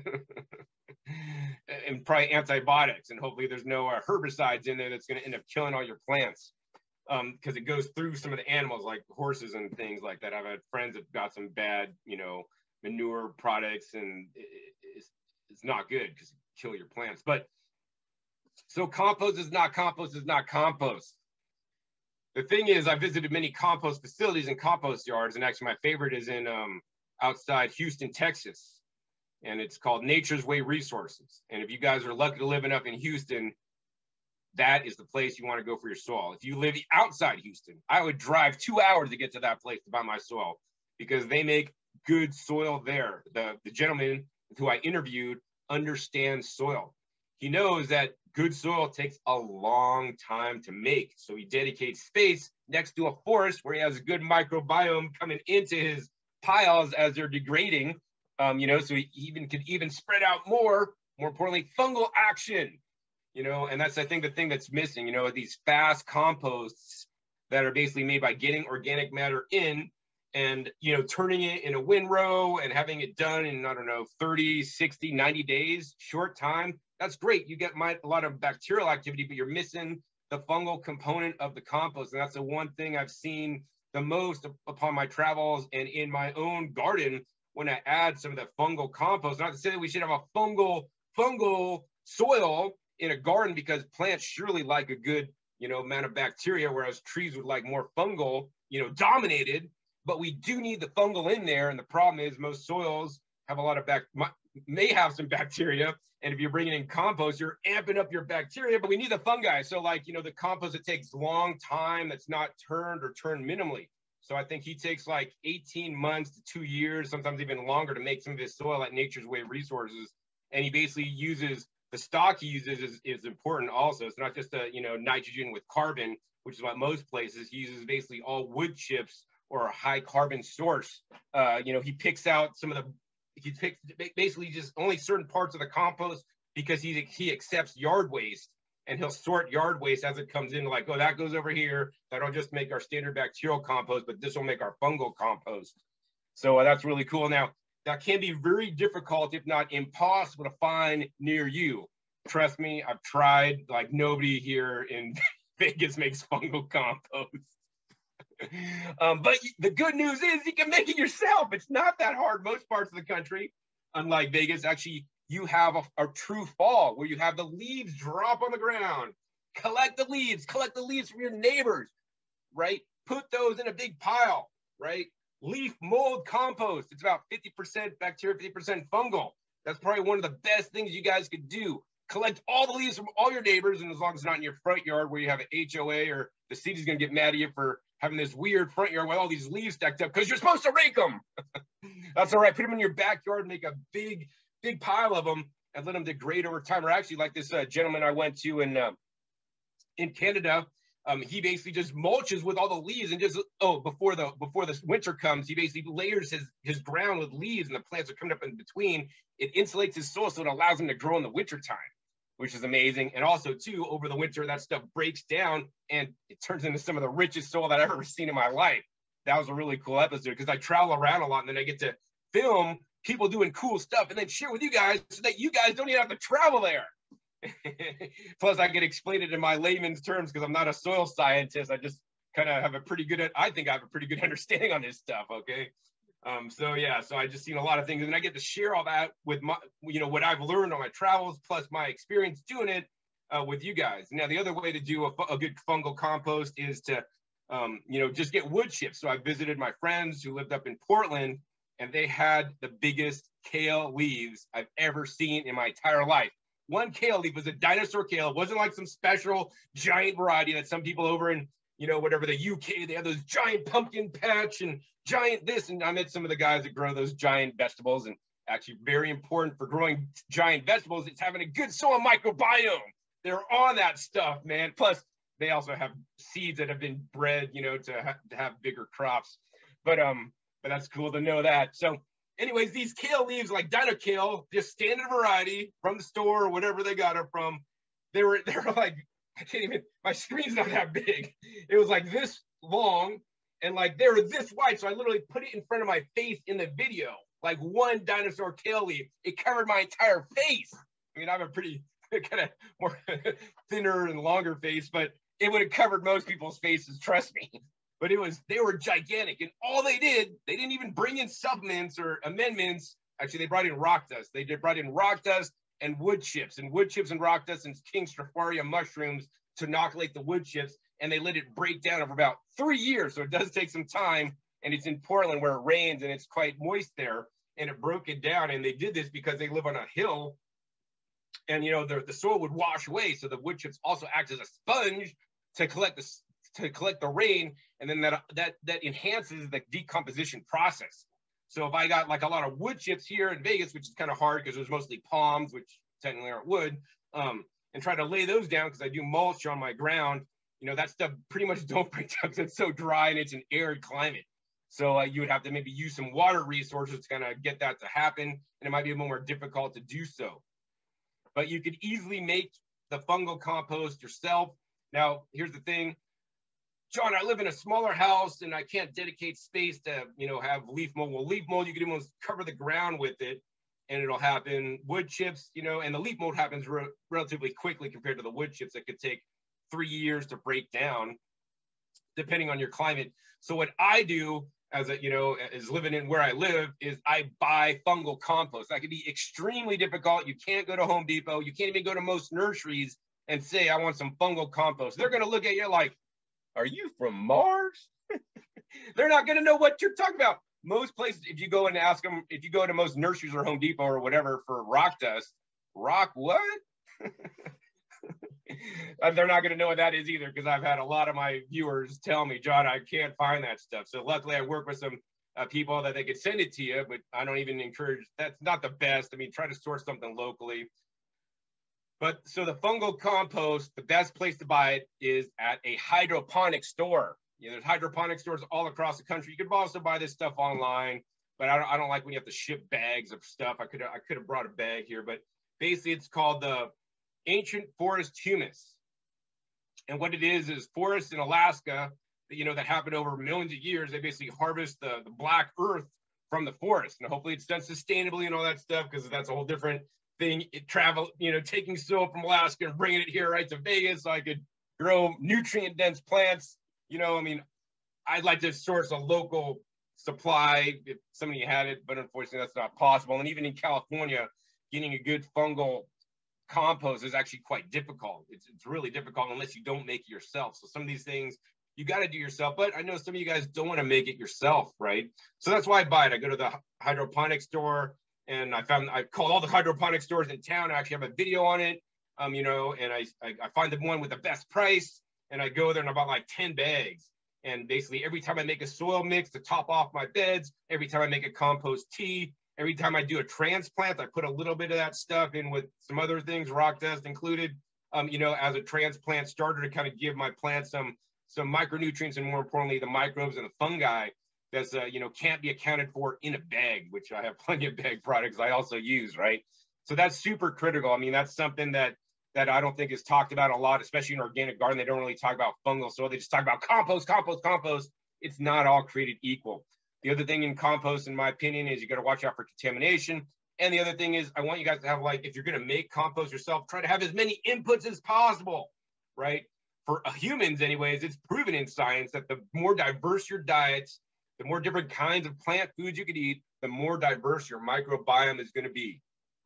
And probably antibiotics, and hopefully there's no herbicides in there that's going to end up killing all your plants, because it goes through some of the animals, like horses and things like that. I've had friends that got some bad, manure products, and it's not good because it kill your plants. But so compost is not compost. The thing is, I visited many compost facilities and compost yards, and actually my favorite is in outside Houston, Texas. And it's called Nature's Way Resources. And if you guys are lucky to live enough in Houston, that is the place you want to go for your soil. If you live outside Houston, I would drive 2 hours to get to that place to buy my soil, because they make good soil there. The gentleman who I interviewed understands soil. He knows that good soil takes a long time to make. So he dedicates space next to a forest where he has a good microbiome coming into his piles as they're degrading. So he could even spread out more importantly, fungal action, and that's, I think, the thing that's missing, these fast composts that are basically made by getting organic matter in and, turning it in a windrow and having it done in, 30, 60, 90 days, short time. That's great. You get a lot of bacterial activity, but you're missing the fungal component of the compost. And that's the one thing I've seen the most upon my travels and in my own garden, when I add some of the fungal compost. Not to say that we should have a fungal soil in a garden, because plants surely like a good, amount of bacteria, whereas trees would like more fungal, dominated. But we do need the fungal in there. And the problem is most soils have a lot of may have some bacteria. And if you're bringing in compost, you're amping up your bacteria, but we need the fungi. So like, you know, the compost, it takes long time, that's not turned or turned minimally. So I think he takes like 18 months to 2 years, sometimes even longer, to make some of his soil at Nature's Way resources. And he basically uses, the stock he uses is important also. It's not just a, you know, nitrogen with carbon, which is what most places. He uses basically all wood chips or a high carbon source. You know, he picks out some of the, he picks basically just only certain parts of the compost because he accepts yard waste, and he'll sort yard waste as it comes in, like, oh, that goes over here. That'll just make our standard bacterial compost, but this will make our fungal compost. So that's really cool. Now, that can be very difficult, if not impossible, to find near you. Trust me, I've tried. Like, nobody here in Vegas makes fungal compost. But the good news is you can make it yourself. It's not that hard. Most parts of the country, unlike Vegas, actually, you have a true fall where you have the leaves drop on the ground. Collect the leaves from your neighbors, right? Put those in a big pile, right? Leaf mold compost. It's about 50% bacteria, 50% fungal. That's probably one of the best things you guys could do. Collect all the leaves from all your neighbors, and as long as it's not in your front yard where you have an HOA or the city's going to get mad at you for having this weird front yard with all these leaves stacked up because you're supposed to rake them. That's all right. Put them in your backyard, make a big pile of them, and let them degrade over time. Or actually, like this gentleman I went to in Canada, he basically just mulches with all the leaves, and just before the winter comes, he basically layers his ground with leaves, and the plants are coming up in between. It insulates his soil, so it allows him to grow in the winter time, which is amazing. And also, too, over the winter, that stuff breaks down and it turns into some of the richest soil that I've ever seen in my life. That was a really cool episode because I travel around a lot, and then I get to film people doing cool stuff and then share with you guys so that you guys don't even have to travel there. Plus, I can explain it in my layman's terms because I'm not a soil scientist. I just kind of have I think I have a pretty good understanding on this stuff, okay? So I just seen a lot of things, and I get to share all that with my, you know, what I've learned on my travels, plus my experience doing it with you guys. Now, the other way to do a good fungal compost is to, you know, just get wood chips. So I visited my friends who lived up in Portland, and they had the biggest kale leaves I've ever seen in my entire life. One kale leaf was a dinosaur kale. It wasn't like some special giant variety that some people over in, you know, whatever, the UK, they have those giant pumpkin patch and giant this. And I met some of the guys that grow those giant vegetables. And actually very important for growing giant vegetables, it's having a good soil microbiome. They're on that stuff, man. Plus, they also have seeds that have been bred, you know, to have bigger crops. But that's cool to know that. So anyways, these kale leaves, like dino kale, just standard variety from the store or whatever they got it from, they were like, I can't even, my screen's not that big. It was like this long, and like they were this wide. So I literally put it in front of my face in the video, like one dinosaur kale leaf. It covered my entire face. I mean, I have a pretty kind of more thinner and longer face, but it would have covered most people's faces, trust me. But they were gigantic, and all they didn't even bring in supplements or amendments. Actually, they brought in rock dust. They brought in rock dust and wood chips and rock dust and King Stropharia mushrooms to inoculate the wood chips, and they let it break down over about 3 years. So it does take some time, and it's in Portland where it rains and it's quite moist there, and it broke it down. And they did this because they live on a hill, and you know the soil would wash away, so the wood chips also act as a sponge to collect the rain, and then that enhances the decomposition process. So if I got like a lot of wood chips here in Vegas, which is kind of hard because there's mostly palms, which technically aren't wood, and try to lay those down because I do mulch on my ground, you know, that stuff pretty much don't break down because it's so dry and it's an arid climate. So you would have to maybe use some water resources to kind of get that to happen, and it might be a little more difficult to do so. But you could easily make the fungal compost yourself. Now, here's the thing. John, I live in a smaller house and I can't dedicate space to, you know, have leaf mold. Well, leaf mold, you can almost cover the ground with it and it'll happen. Wood chips, you know, and the leaf mold happens relatively quickly compared to the wood chips that could take 3 years to break down, depending on your climate. So what I do as a, you know, is living in where I live is I buy fungal compost. That can be extremely difficult. You can't go to Home Depot. You can't even go to most nurseries and say, I want some fungal compost. They're going to look at you like, are you from Mars? They're not going to know what you're talking about. most places, if you go and ask them, if you go to most nurseries or Home Depot or whatever for rock dust, rock what? They're not going to know what that is either, because I've had a lot of my viewers tell me, John, I can't find that stuff. So luckily I work with some people that they could send it to you, but I don't even encourage, that's not the best. I mean, try to source something locally. But so the fungal compost, the best place to buy it is at a hydroponic store. You know, there's hydroponic stores all across the country. You could also buy this stuff online, but I don't like when you have to ship bags of stuff. I could have brought a bag here, but basically it's called the ancient forest humus. And what it is forests in Alaska, you know, that happened over millions of years. They basically harvest the black earth from the forest. And hopefully it's done sustainably and all that stuff, because that's a whole different thing. It travel, you know, taking soil from Alaska and bringing it here right to Vegas so I could grow nutrient dense plants. You know, I mean, I'd like to source a local supply if somebody had it, but unfortunately that's not possible. And even in California, getting a good fungal compost is actually quite difficult. It's really difficult unless you don't make it yourself. So some of these things you got to do yourself, but I know some of you guys don't want to make it yourself, right? So that's why I buy it. I go to the hydroponic store, and I called all the hydroponic stores in town. I actually have a video on it, you know, and I find the one with the best price, and I go there and I bought like 10 bags. And basically every time I make a soil mix to top off my beds, every time I make a compost tea, every time I do a transplant, I put a little bit of that stuff in with some other things, rock dust included, you know, as a transplant starter to kind of give my plants some micronutrients, and more importantly, the microbes and the fungi that's, you know, can't be accounted for in a bag, which I have plenty of bag products I also use, right? So that's super critical. I mean, that's something that I don't think is talked about a lot, especially in organic garden. They don't really talk about fungal soil. They just talk about compost, compost, compost. It's not all created equal. The other thing in compost, in my opinion, is you got to watch out for contamination. And the other thing is, I want you guys to have, like, if you're going to make compost yourself, try to have as many inputs as possible, right? For humans anyways, it's proven in science that the more diverse your diets, the more different kinds of plant foods you could eat, the more diverse your microbiome is going to be.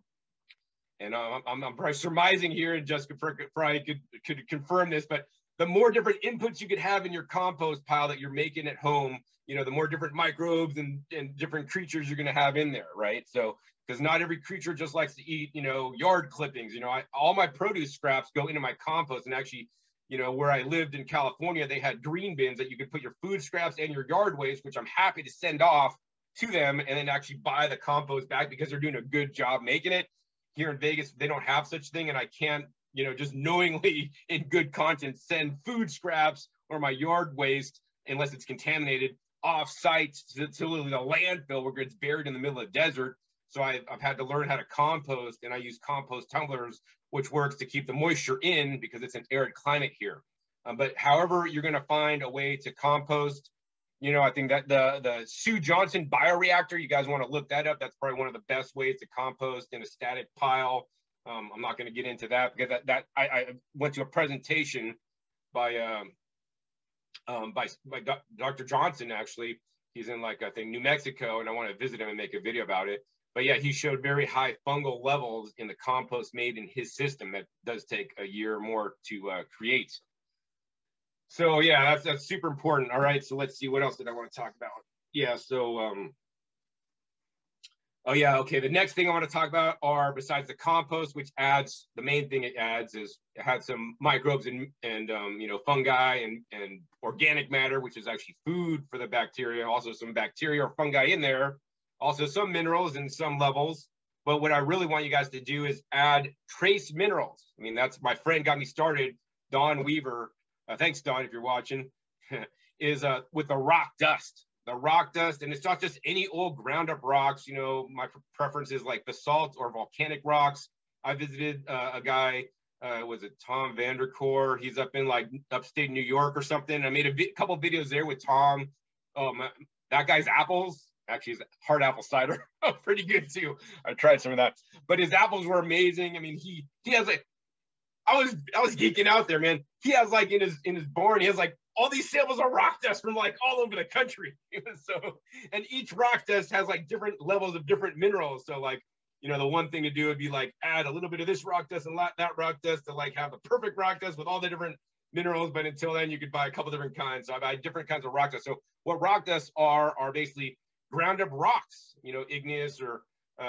And I'm probably surmising here, and Jessica probably could confirm this, but the more different inputs you could have in your compost pile that you're making at home, you know, the more different microbes and different creatures you're going to have in there, right? So, because not every creature just likes to eat, you know, yard clippings. You know, all my produce scraps go into my compost. And actually, you know, where I lived in California, they had green bins that you could put your food scraps and your yard waste, which I'm happy to send off to them and then actually buy the compost back, because they're doing a good job making it. Here in Vegas, they don't have such thing, and I can't, you know, just knowingly in good conscience send food scraps or my yard waste, unless it's contaminated, off site to the landfill where it's buried in the middle of the desert. So I've had to learn how to compost, and I use compost tumblers, which works to keep the moisture in because it's an arid climate here. But however you're going to find a way to compost, you know, I think that the Sue Johnson bioreactor, you guys want to look that up. That's probably one of the best ways to compost in a static pile. I'm not going to get into that, because I went to a presentation by Dr. Johnson. Actually, he's in, like, I think New Mexico, and I want to visit him and make a video about it. But yeah, he showed very high fungal levels in the compost made in his system. That does take a year or more to create. So yeah, that's super important. All right, so let's see, what else did I want to talk about? Yeah, so oh yeah, okay. The next thing I want to talk about are, besides the compost, which adds, the main thing it adds is it had some microbes and you know, fungi and organic matter, which is actually food for the bacteria. Also some bacteria or fungi in there. Also some minerals in some levels. But what I really want you guys to do is add trace minerals. I mean, that's, my friend got me started, Don Weaver. Thanks, Don, if you're watching, is with the rock dust. The rock dust, and it's not just any old ground up rocks. You know, my preference is like basalt or volcanic rocks. I visited a guy, was it Tom Vanderkoor? He's up in, like, upstate New York or something. I made a couple videos there with Tom. That guy's apples, actually, his hard apple cider, pretty good too. I tried some of that, but his apples were amazing. I mean, he has, like, I was geeking out there, man. He has, like, in his barn, he has, like, all these samples of rock dust from, like, all over the country. So, and each rock dust has, like, different levels of different minerals. So, like, you know, the one thing to do would be, like, add a little bit of this rock dust and that rock dust to, like, have the perfect rock dust with all the different minerals. But until then, you could buy a couple different kinds. So I buy different kinds of rock dust. So what rock dusts are basically ground up rocks, igneous or,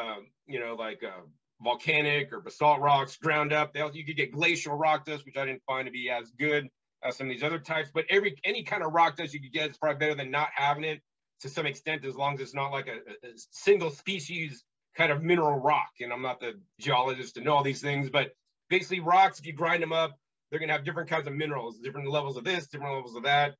like volcanic or basalt rocks ground up. You could get glacial rock dust, which I didn't find to be as good as some of these other types. But any kind of rock dust you could get is probably better than not having it to some extent, as long as it's not like a single species kind of mineral rock. And I'm not the geologist to know all these things, but basically rocks, if you grind them up, they're going to have different kinds of minerals, different levels of this, different levels of that.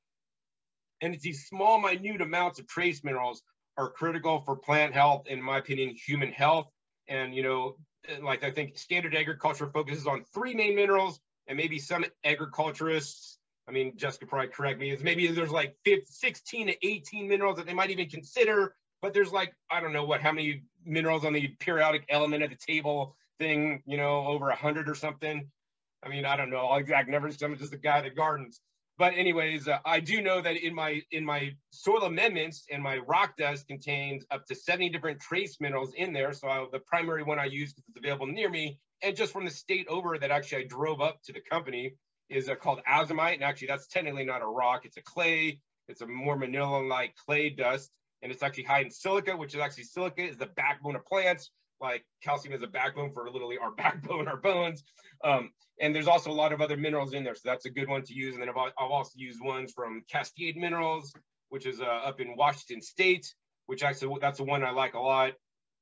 And it's these small, minute amounts of trace minerals are critical for plant health, in my opinion, human health. And, like I think standard agriculture focuses on 3 main minerals, and maybe some agriculturists, I mean, Jessica probably correct me, is maybe there's like 16 to 18 minerals that they might even consider, but there's like, I don't know how many minerals on the periodic element at the table thing, over 100 or something. I mean, I don't know all exact numbers. I'm just a guy that gardens. But anyways, I do know that in my soil amendments, and my rock dust contains up to 70 different trace minerals in there. So the primary one I use, because it's available near me, and just from the state over that actually I drove up to the company, is called azomite. And actually, that's technically not a rock. It's a clay. It's a more manila-like clay dust. And it's actually high in silica, which is actually silica is the backbone of plants. Like calcium is a backbone for literally our backbone, our bones. And there's also a lot of other minerals in there. So that's a good one to use. And then I've also used ones from Cascade Minerals, which is up in Washington State, which actually, that's the one I like a lot.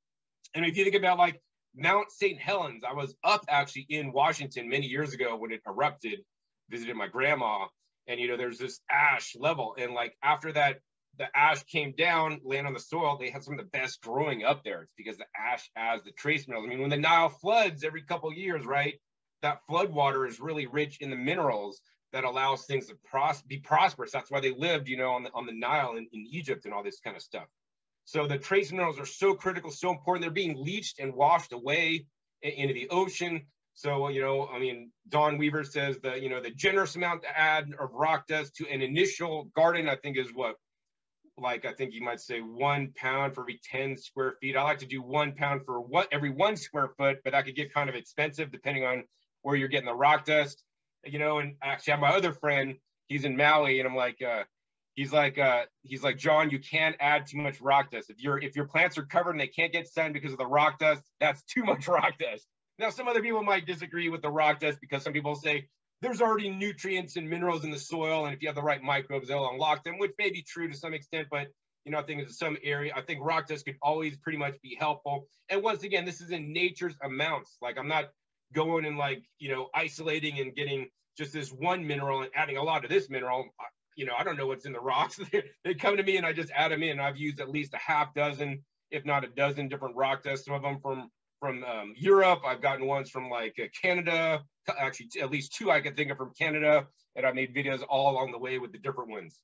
And if you think about like Mount St. Helens, I was up actually in Washington many years ago when it erupted, visited my grandma, and there's this ash level. And like after that, the ash came down, land on the soil, they had some of the best growing up there. It's because the ash has the trace minerals. I mean, when the Nile floods every couple of years, right, that flood water is really rich in the minerals that allows things to be prosperous. That's why they lived, on the Nile in Egypt and all this kind of stuff. So the trace minerals are so critical, so important. They're being leached and washed away into the ocean. So, I mean, Don Weaver says the generous amount to add of rock dust to an initial garden, I think is what, like, I think you might say 1 pound for every 10 square feet. I like to do 1 pound for every 1 square foot, but that could get kind of expensive depending on where you're getting the rock dust, and actually I have my other friend, he's in Maui, and I'm like, he's like, John, you can't add too much rock dust. If your plants are covered and they can't get sun because of the rock dust, that's too much rock dust. Now, some other people might disagree with the rock dust because some people say there's already nutrients and minerals in the soil, and if you have the right microbes, they'll unlock them, which may be true to some extent, but I think in some area, I think rock dust could always pretty much be helpful. And once again, this is in nature's amounts. Like, I'm not going and like, isolating and getting just this one mineral and adding a lot of this mineral. I don't know what's in the rocks. They come to me and I just add them in. I've used at least a half dozen, if not a dozen different rock dust. Some of them from Europe. I've gotten ones from like Canada, actually at least 2 I can think of from Canada. And I made videos all along the way with the different ones.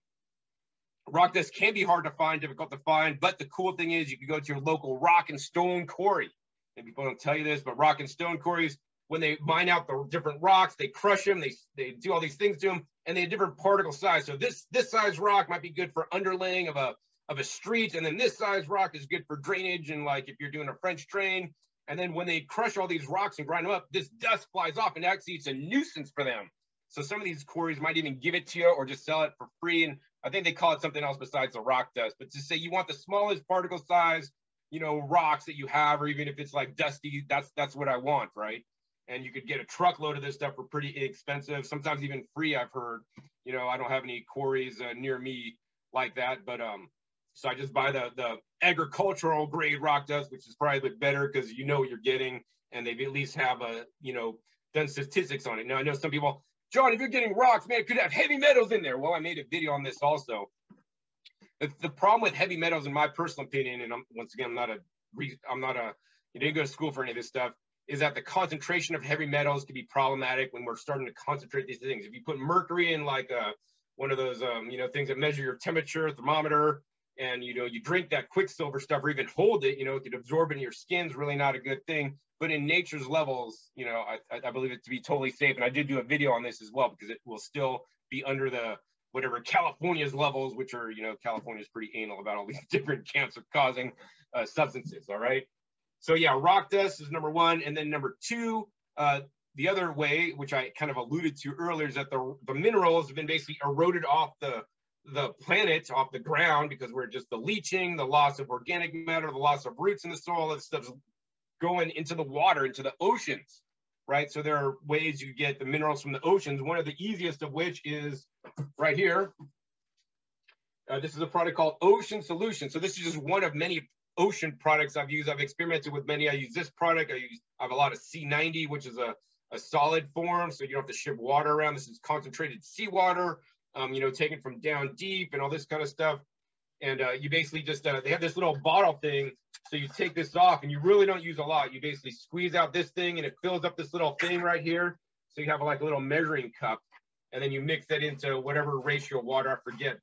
Rock dust can be hard to find, difficult to find, but the cool thing is you can go to your local rock and stone quarry. And people don't tell you this, but rock and stone quarries, when they mine out the different rocks, they crush them, they do all these things to them, and they have different particle size. So this size rock might be good for underlaying of a street, and then this size rock is good for drainage, and like if you're doing a French drain. And then when they crush all these rocks and grind them up, this dust flies off, and actually it's a nuisance for them. So some of these quarries might even give it to you or just sell it for free. And I think they call it something else besides the rock dust. But to say you want the smallest particle size, rocks that you have, or even if it's like dusty, that's what I want, right? And you could get a truckload of this stuff for pretty inexpensive, sometimes even free, I've heard. I don't have any quarries near me like that, but so I just buy the agricultural grade rock dust, which is probably a bit better because you know what you're getting, and they at least have done statistics on it. Now I know some people, John, if you're getting rocks, man, it could have heavy metals in there. Well, I made a video on this also. The problem with heavy metals, in my personal opinion, and once again, you didn't go to school for any of this stuff, is that the concentration of heavy metals can be problematic when we're starting to concentrate these things. If you put mercury in like one of those, things that measure your temperature, thermometer, and, you drink that quicksilver stuff or even hold it, it could absorb into your skin, is really not a good thing. But in nature's levels, I believe it to be totally safe. And I did do a video on this as well, because it will still be under the whatever California's levels, which are, California's pretty anal about all these different cancer causing substances. All right. So yeah, rock dust is number 1. And then number 2, the other way, which I kind of alluded to earlier, is that the minerals have been basically eroded off the the planet off the ground because we're just the leaching, the loss of organic matter, the loss of roots in the soil, that stuff's going into the water, into the oceans, right? So there are ways you get the minerals from the oceans. One of the easiest of which is right here. This is a product called Ocean Solution. So this is just one of many ocean products I've used. I've experimented with many. I use this product. I have a lot of C90, which is a solid form, so you don't have to ship water around. This is concentrated seawater, you know, taken from down deep and all this kind of stuff. And you basically just, they have this little bottle thing. So you take this off and you really don't use a lot. You basically squeeze out this thing and it fills up this little thing right here. So you have like a little measuring cup and then you mix that into whatever ratio of water, I forget.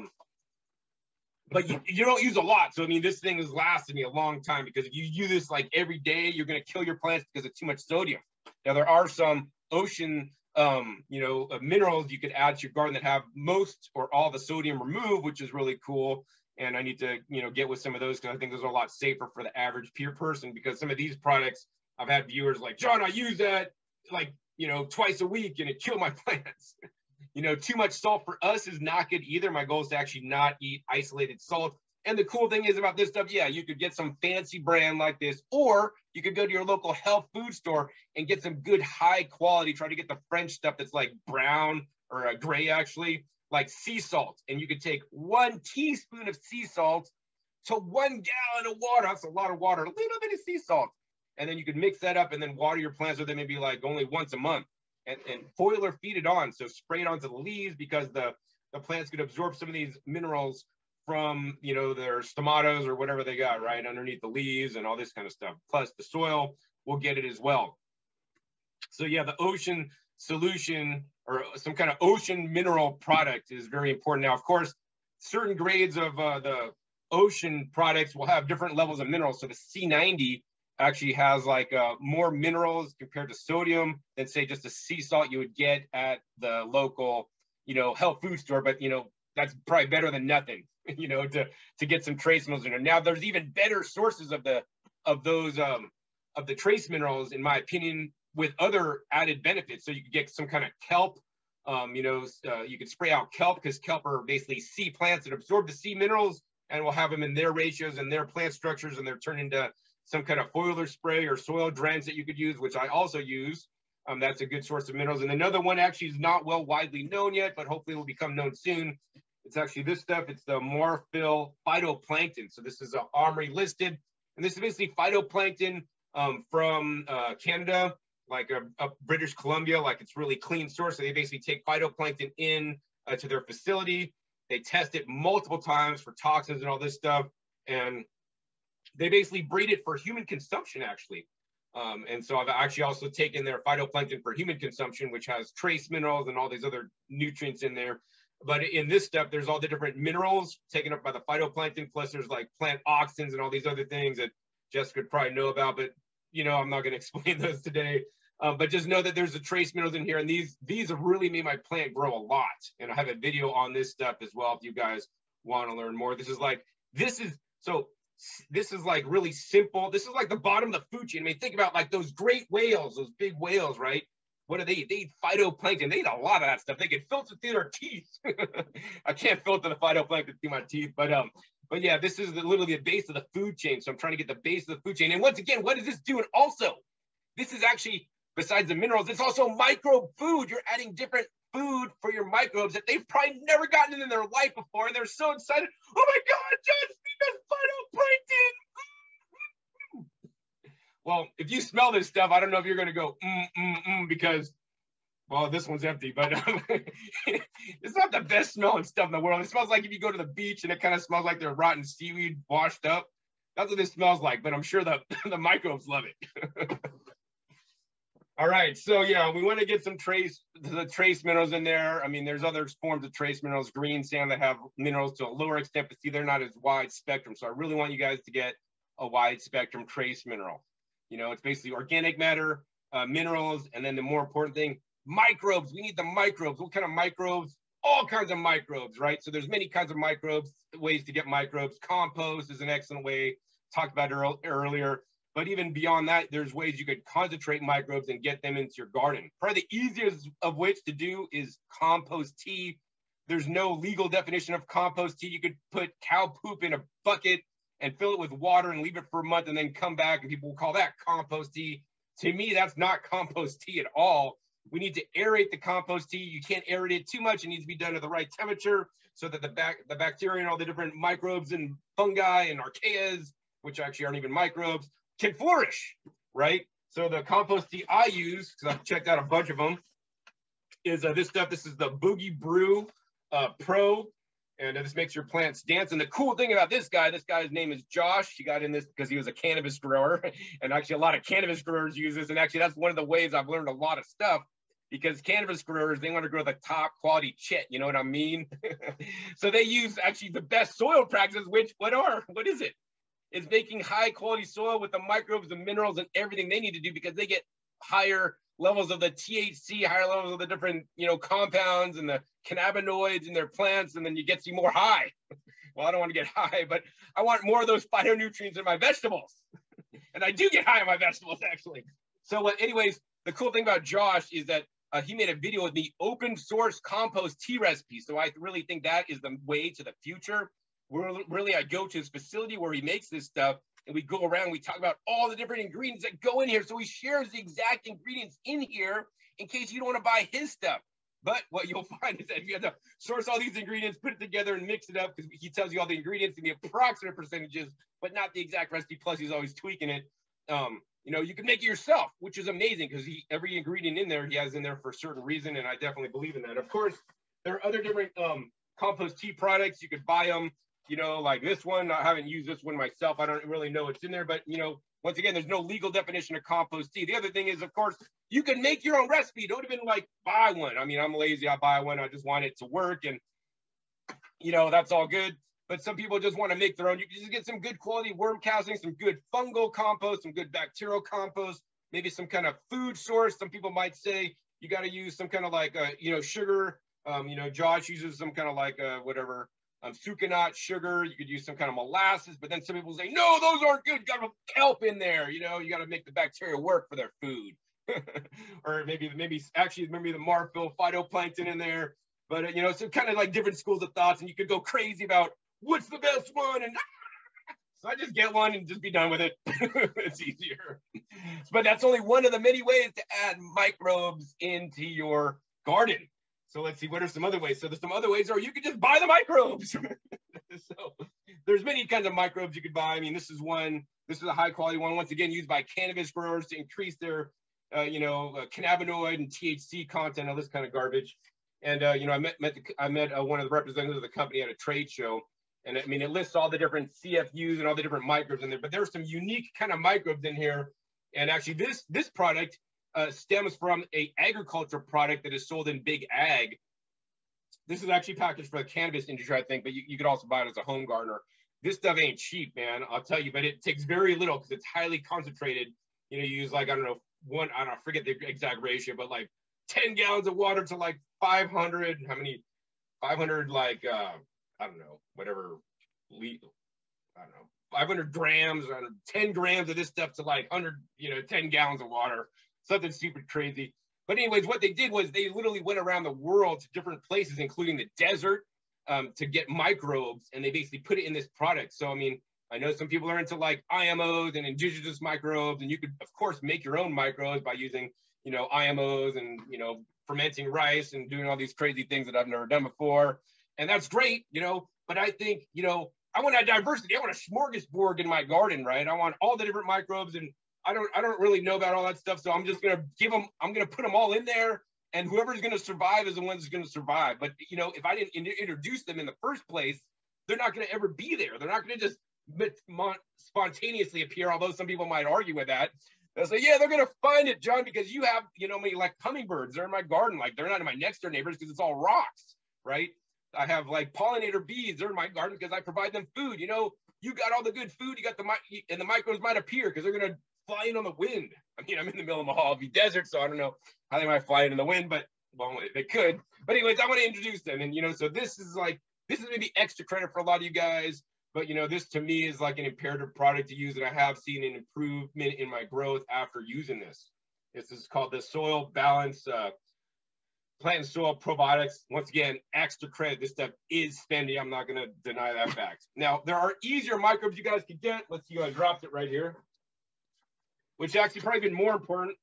But you don't use a lot. So, I mean, this thing has lasted me a long time because if you use this like every day, you're going to kill your plants because it's too much sodium. Now, there are some ocean, you know, minerals you could add to your garden that have most or all the sodium removed, which is really cool. And I need to, you know, get with some of those because I think those are a lot safer for the average peer person because some of these products, I've had viewers like, John, I use that like, you know, twice a week and it killed my plants. You know, too much salt for us is not good either. My goal is to actually not eat isolated salt. And the cool thing is about this stuff, yeah, you could get some fancy brand like this, or you could go to your local health food store and get some good high quality, try to get the French stuff that's like brown or gray actually, like sea salt. And you could take 1 teaspoon of sea salt to 1 gallon of water. That's a lot of water, a little bit of sea salt. And then you could mix that up and then water your plants with it maybe like only once a month. And foliar feed it on, so spray it onto the leaves because the plants could absorb some of these minerals from, you know, their stomatos or whatever they got right underneath the leaves and all this kind of stuff. Plus the soil will get it as well. So yeah, the Ocean Solution or some kind of ocean mineral product is very important. Now, of course, certain grades of the ocean products will have different levels of minerals. So the C90 actually has like more minerals compared to sodium than say just a sea salt you would get at the local, you know, health food store. But, you know, that's probably better than nothing, you know, to get some trace minerals in there. Now there's even better sources of the trace minerals, in my opinion, with other added benefits. So you could get some kind of kelp, you know, you could spray out kelp because kelp are basically sea plants that absorb the sea minerals and will have them in their ratios and their plant structures, and they're turned into some kind of foliar spray or soil drench that you could use, which I also use. That's a good source of minerals. And another one actually is not well widely known yet, but hopefully will become known soon. It's actually this stuff. It's the Morphyll phytoplankton. So this is a OMRI listed. And this is basically phytoplankton from Canada, like a British Columbia, like it's really clean source. So they basically take phytoplankton in to their facility. They test it multiple times for toxins and all this stuff. And they basically breed it for human consumption, actually. And so I've actually also taken their phytoplankton for human consumption, which has trace minerals and all these other nutrients in there. But in this stuff, there's all the different minerals taken up by the phytoplankton, plus there's like plant auxins and all these other things that Jessica would probably know about, but you know, I'm not going to explain those today. But just know that there's the trace minerals in here, and these have really made my plant grow a lot. And I have a video on this stuff as well if you guys want to learn more. This is like really simple. This is like the bottom of the food chain. I mean, think about like those great whales, those big whales, right? What do they eat? They eat phytoplankton. They eat a lot of that stuff. They can filter through their teeth. I can't filter the phytoplankton through my teeth, but yeah, this is literally the base of the food chain. So I'm trying to get the base of the food chain. And once again, what is this doing? Also, this is actually, besides the minerals, it's also microbe food. You're adding different food for your microbes that they've probably never gotten in their life before, and they're so excited. Oh my God, John, feed us phytoplankton. Well, if you smell this stuff, I don't know if you're going to go, because, well, this one's empty, but it's not the best smelling stuff in the world. It smells like if you go to the beach and it kind of smells like they're rotten seaweed washed up. That's what this smells like, but I'm sure the microbes love it. All right, so yeah, we want to get some trace minerals in there. I mean, there's other forms of trace minerals, green sand, that have minerals to a lower extent, but see, they're not as wide spectrum. So I really want you guys to get a wide spectrum trace mineral. You know, it's basically organic matter, minerals, and then the more important thing, microbes. We need the microbes. What kind of microbes? All kinds of microbes, right? So there's many kinds of microbes, ways to get microbes. Compost is an excellent way, talked about earlier. But even beyond that, there's ways you could concentrate microbes and get them into your garden. Probably the easiest of which to do is compost tea. There's no legal definition of compost tea. You could put cow poop in a bucket and fill it with water and leave it for a month and then come back, and people will call that compost tea. To me, that's not compost tea at all. We need to aerate the compost tea. You can't aerate it too much. It needs to be done at the right temperature so that the bacteria and all the different microbes and fungi and archaeas, which actually aren't even microbes, can flourish, right? So the compost tea I use, because I've checked out a bunch of them, is this stuff. This is the Boogie Brew Pro, and this makes your plants dance. And the cool thing about this guy's name is Josh. He got in this because he was a cannabis grower, and actually a lot of cannabis growers use this. And actually, that's one of the ways I've learned a lot of stuff, because cannabis growers, they want to grow the top quality shit. You know what I mean? So they use actually the best soil practices, which what is it? It's making high quality soil with the microbes, the minerals, and everything they need to do, because they get higher levels of the THC, higher levels of the different, compounds and the cannabinoids in their plants, and then you get see more high. Well, I don't want to get high, but I want more of those phytonutrients in my vegetables. And I do get high on my vegetables, actually. So anyways, the cool thing about Josh is that he made a video with me, open source compost tea recipe. So I really think that is the way to the future. I go to his facility where he makes this stuff, and we go around, we talk about all the different ingredients that go in here. So he shares the exact ingredients in here in case you don't want to buy his stuff. But what you'll find is that if you have to source all these ingredients, put it together and mix it up, because he tells you all the ingredients and the approximate percentages, but not the exact recipe. Plus he's always tweaking it. You can make it yourself, which is amazing, because every ingredient in there, he has in there for a certain reason. And I definitely believe in that. Of course, there are other different compost tea products. You could buy them. Like this one. I haven't used this one myself. I don't really know what's in there, but once again, there's no legal definition of compost tea. The other thing is, of course, you can make your own recipe. Don't even buy one. I mean, I'm lazy. I buy one. I just want it to work, and that's all good. But some people just want to make their own. You can just get some good quality worm casting, some good fungal compost, some good bacterial compost, maybe some kind of food source. Some people might say you got to use some kind of sugar. Josh uses some kind of whatever. Sucanat sugar. You could use some kind of molasses, but then some people say, no, those aren't good. You got to kelp in there. You got to make the bacteria work for their food. Or maybe the Marfil phytoplankton in there. But, so kind of different schools of thoughts, and you could go crazy about what's the best one. And so I just get one and just be done with it. It's easier. But that's only one of the many ways to add microbes into your garden. So let's see, what are some other ways? So there's some other ways, or you could just buy the microbes. So there's many kinds of microbes you could buy. I mean, this is a high quality one, once again, used by cannabis growers to increase their, cannabinoid and THC content, all this kind of garbage. And, I met one of the representatives of the company at a trade show. And I mean, it lists all the different CFUs and all the different microbes in there, but there's some unique kind of microbes in here. And actually this product stems from a agriculture product that is sold in big ag. This is actually packaged for the cannabis industry, I think, but you could also buy it as a home gardener. This stuff ain't cheap, man, I'll tell you, but it takes very little because it's highly concentrated. You use I forget the exact ratio, but 10 gallons of water to 500, 500 grams, 10 grams of this stuff to 100, 10 gallons of water. Something super crazy. But anyways, what they did was they literally went around the world to different places, including the desert, to get microbes, and they basically put it in this product. So, I mean, I know some people are into IMOs and indigenous microbes, and you could, of course, make your own microbes by using, IMOs and, fermenting rice and doing all these crazy things that I've never done before. And that's great, but I think, I want a diversity. I want a smorgasbord in my garden, right? I want all the different microbes, and I don't really know about all that stuff. So I'm just going to put them all in there, and whoever's going to survive is the one that's going to survive. But, if I didn't introduce them in the first place, they're not going to ever be there. They're not going to just spontaneously appear, although some people might argue with that. They'll say, yeah, they're going to find it, John, because you have, me like hummingbirds. They're in my garden. They're not in my next door neighbors because it's all rocks, right? I have pollinator bees. They're in my garden because I provide them food. You got all the good food. You got and the microbes might appear because they're going to fly in on the wind. I mean, I'm in the middle of Mojave Desert, so I don't know how they might fly in the wind, but well, they could. But anyways, I want to introduce them. And, so this is maybe extra credit for a lot of you guys, but, this to me is an imperative product to use, and I have seen an improvement in my growth after using this. This is called the Soil Balance plant and soil probiotics. Once again, extra credit. This stuff is spendy. I'm not going to deny that fact. Now, there are easier microbes you guys can get. Let's see, I dropped it right here, which actually probably been more important,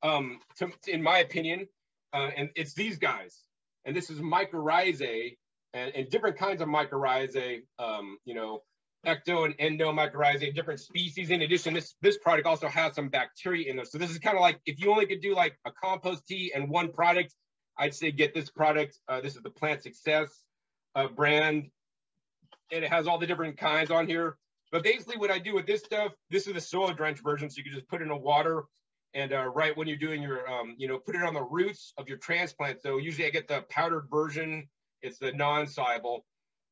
in my opinion. And it's these guys. And this is mycorrhizae and different kinds of mycorrhizae, ecto and endo mycorrhizae, different species. In addition, this product also has some bacteria in there. So this is kind of like, if you only could do like a compost tea and one product, I'd say get this product. This is the Plant Success brand, and it has all the different kinds on here. But basically what I do with this stuff, this is the soil drench version. So you can just put it in the water and right when you're doing your, put it on the roots of your transplant. So usually I get the powdered version. It's the non-soluble.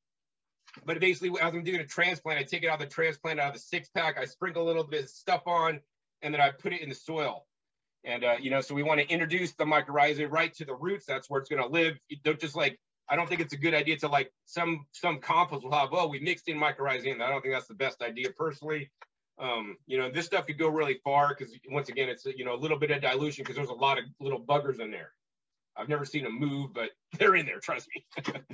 But basically, as I'm doing a transplant, I take it out of the transplant, out of the 6-pack. I sprinkle a little bit of stuff on, and then I put it in the soil. And, so we want to introduce the mycorrhizae right to the roots. That's where it's going to live. You don't just like, I don't think it's a good idea to like some compost will have, well, we mixed in mycorrhizae, and I don't think that's the best idea personally. This stuff could go really far because once again, it's, a little bit of dilution because there's a lot of little buggers in there. I've never seen them move, but they're in there, trust me.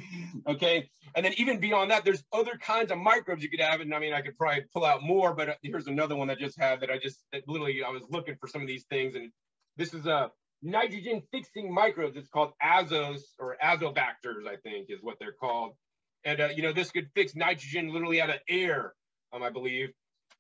Okay. And then even beyond that, there's other kinds of microbes you could have. And I mean, I could probably pull out more, but here's another one that I just had that literally, I was looking for some of these things. And this is a nitrogen fixing microbes. It's called azos or azobacters, I think is what they're called. And, this could fix nitrogen literally out of air, I believe.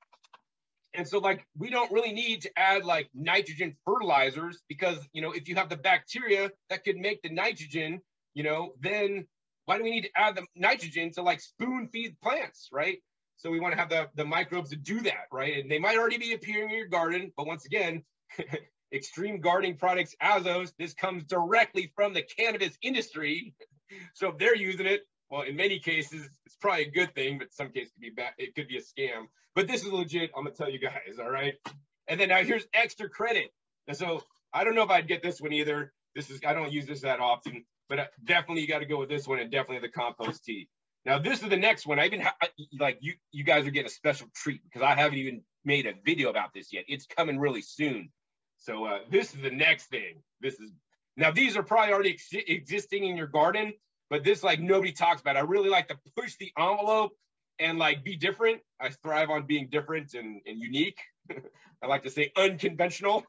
And so like, we don't really need to add like nitrogen fertilizers because, if you have the bacteria that could make the nitrogen, then why do we need to add the nitrogen to like spoon feed plants, right? So we want to have the microbes to do that, right? And they might already be appearing in your garden, but once again, Extreme Gardening Products, Azos, this comes directly from the cannabis industry. So if they're using it, well, in many cases, it's probably a good thing, but some cases it could be bad. It could be a scam. But this is legit. I'm gonna tell you guys. All right. And then now here's extra credit. And so I don't know if I'd get this one either. I don't use this that often, but definitely you got to go with this one and definitely the compost tea. Now this is the next one. I even you guys are getting a special treat because I haven't even made a video about this yet. It's coming really soon. So this is the next thing. Now these are probably already existing in your garden. But this, like, nobody talks about. I really like to push the envelope and, like, be different. I thrive on being different and unique. I like to say unconventional.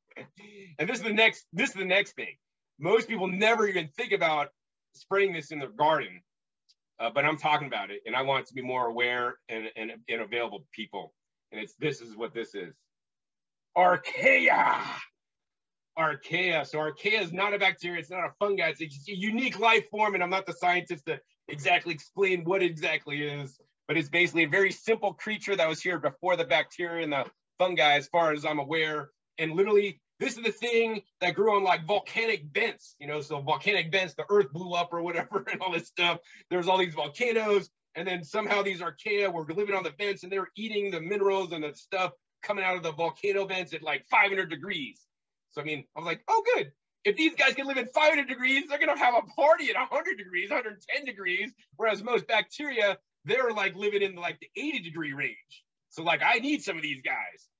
And this is the next thing. Most people never even think about spraying this in their garden. But I'm talking about it, and I want it to be more aware and available to people. And this is what this is. Archaea. Archaea. So archaea is not a bacteria. It's not a fungi. It's a unique life form. And I'm not the scientist to exactly explain what it exactly is, but it's basically a very simple creature that was here before the bacteria and the fungi, as far as I'm aware. And literally, this is the thing that grew on like volcanic vents, so volcanic vents, the earth blew up or whatever and all this stuff. There's all these volcanoes. And then somehow these archaea were living on the vents and they were eating the minerals and the stuff coming out of the volcano vents at like 500 degrees. So, I mean, I was like, oh, good. If these guys can live at 500 degrees, they're going to have a party at 100 degrees, 110 degrees, whereas most bacteria, they're like living in like the 80-degree range. So, like, I need some of these guys,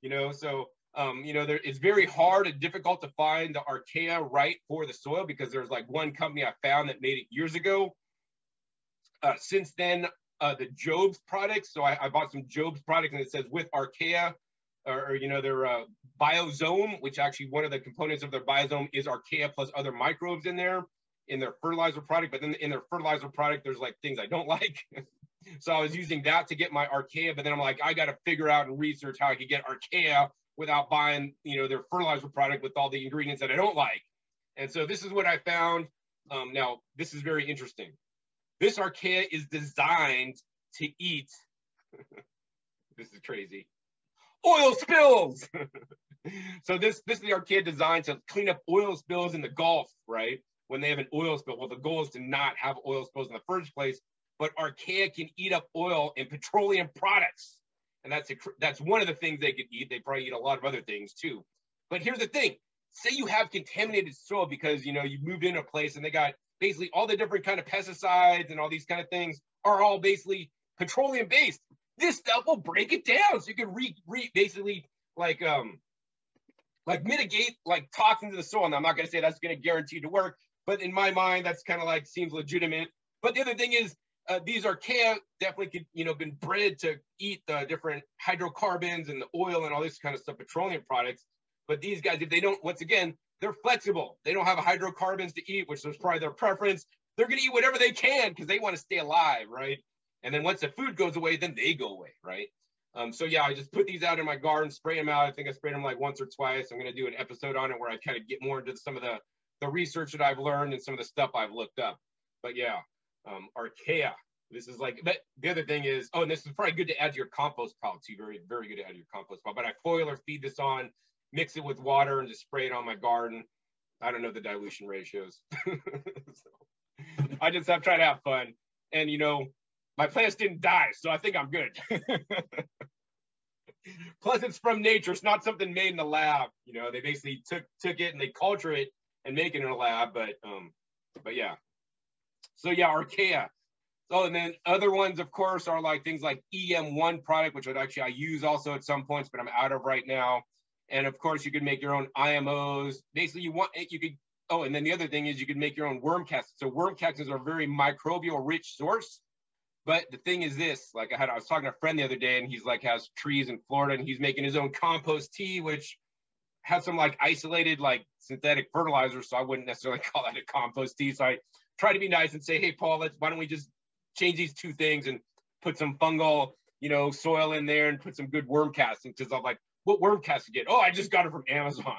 it's very hard and difficult to find the archaea right for the soil because there's like one company I found that made it years ago. Since then, the Jobs products. So I bought some Jobs products and it says with archaea. Or their biosome, which actually one of the components of their biosome is archaea plus other microbes in their fertilizer product. But then in their fertilizer product, there's like things I don't like. So I was using that to get my archaea, but then I'm like, I got to figure out and research how I could get archaea without buying, their fertilizer product with all the ingredients that I don't like. And so this is what I found. Now, this is very interesting. This archaea is designed to eat. This is crazy. Oil spills. So this is the archaea designed to clean up oil spills in the Gulf, right? When they have an oil spill. Well, the goal is to not have oil spills in the first place, but archaea can eat up oil and petroleum products. And that's one of the things they could eat. They probably eat a lot of other things too. But here's the thing. Say you have contaminated soil because, you moved into a place and they got basically all the different kind of pesticides and all these kind of things are all basically petroleum based. This stuff will break it down, so you can basically like mitigate like toxins in the soil. Now I'm not going to say that's going to guarantee to work, but in my mind, that's kind of like seems legitimate. But the other thing is, these archaea definitely could, you know, been bred to eat the different hydrocarbons and the oil and all this kind of stuff, petroleum products. But these guys, if they don't, once again, they're flexible. They don't have hydrocarbons to eat, which is probably their preference. They're going to eat whatever they can because they want to stay alive, right? And then once the food goes away, then they go away, right? So yeah, I just put these out in my garden, spray them out. I think I sprayed them like once or twice. I'm going to do an episode on it where I kind of get more into some of the research that I've learned and some of the stuff I've looked up. But yeah, archaea. This is like, but the other thing is, oh, and this is probably good to add to your compost pile too. Very, very good to add to your compost pile. But I foil or feed this on, mix it with water, and just spray it on my garden. I don't know the dilution ratios. So, I just have tried to have fun. And, you know, my plants didn't die, so I think I'm good. Plus, it's from nature. It's not something made in the lab. You know, they basically took it and they culture it and make it in a lab. But yeah. So yeah, archaea. So, and then other ones, of course, are like things like EM1 product, which I use also at some points, but I'm out of right now. And of course, you can make your own IMOs. Basically, you could. Oh, and then the other thing is you can make your own worm castings. So worm castings are a very microbial rich source. But the thing is this, like I was talking to a friend the other day, and he's like has trees in Florida, and he's making his own compost tea, which has some like isolated like synthetic fertilizer. So I wouldn't necessarily call that a compost tea. So I try to be nice and say, hey, Paul, why don't we just change these two things and put some fungal, you know, soil in there and put some good worm castings. Because I'm like, what worm casting get? Oh, I just got it from Amazon.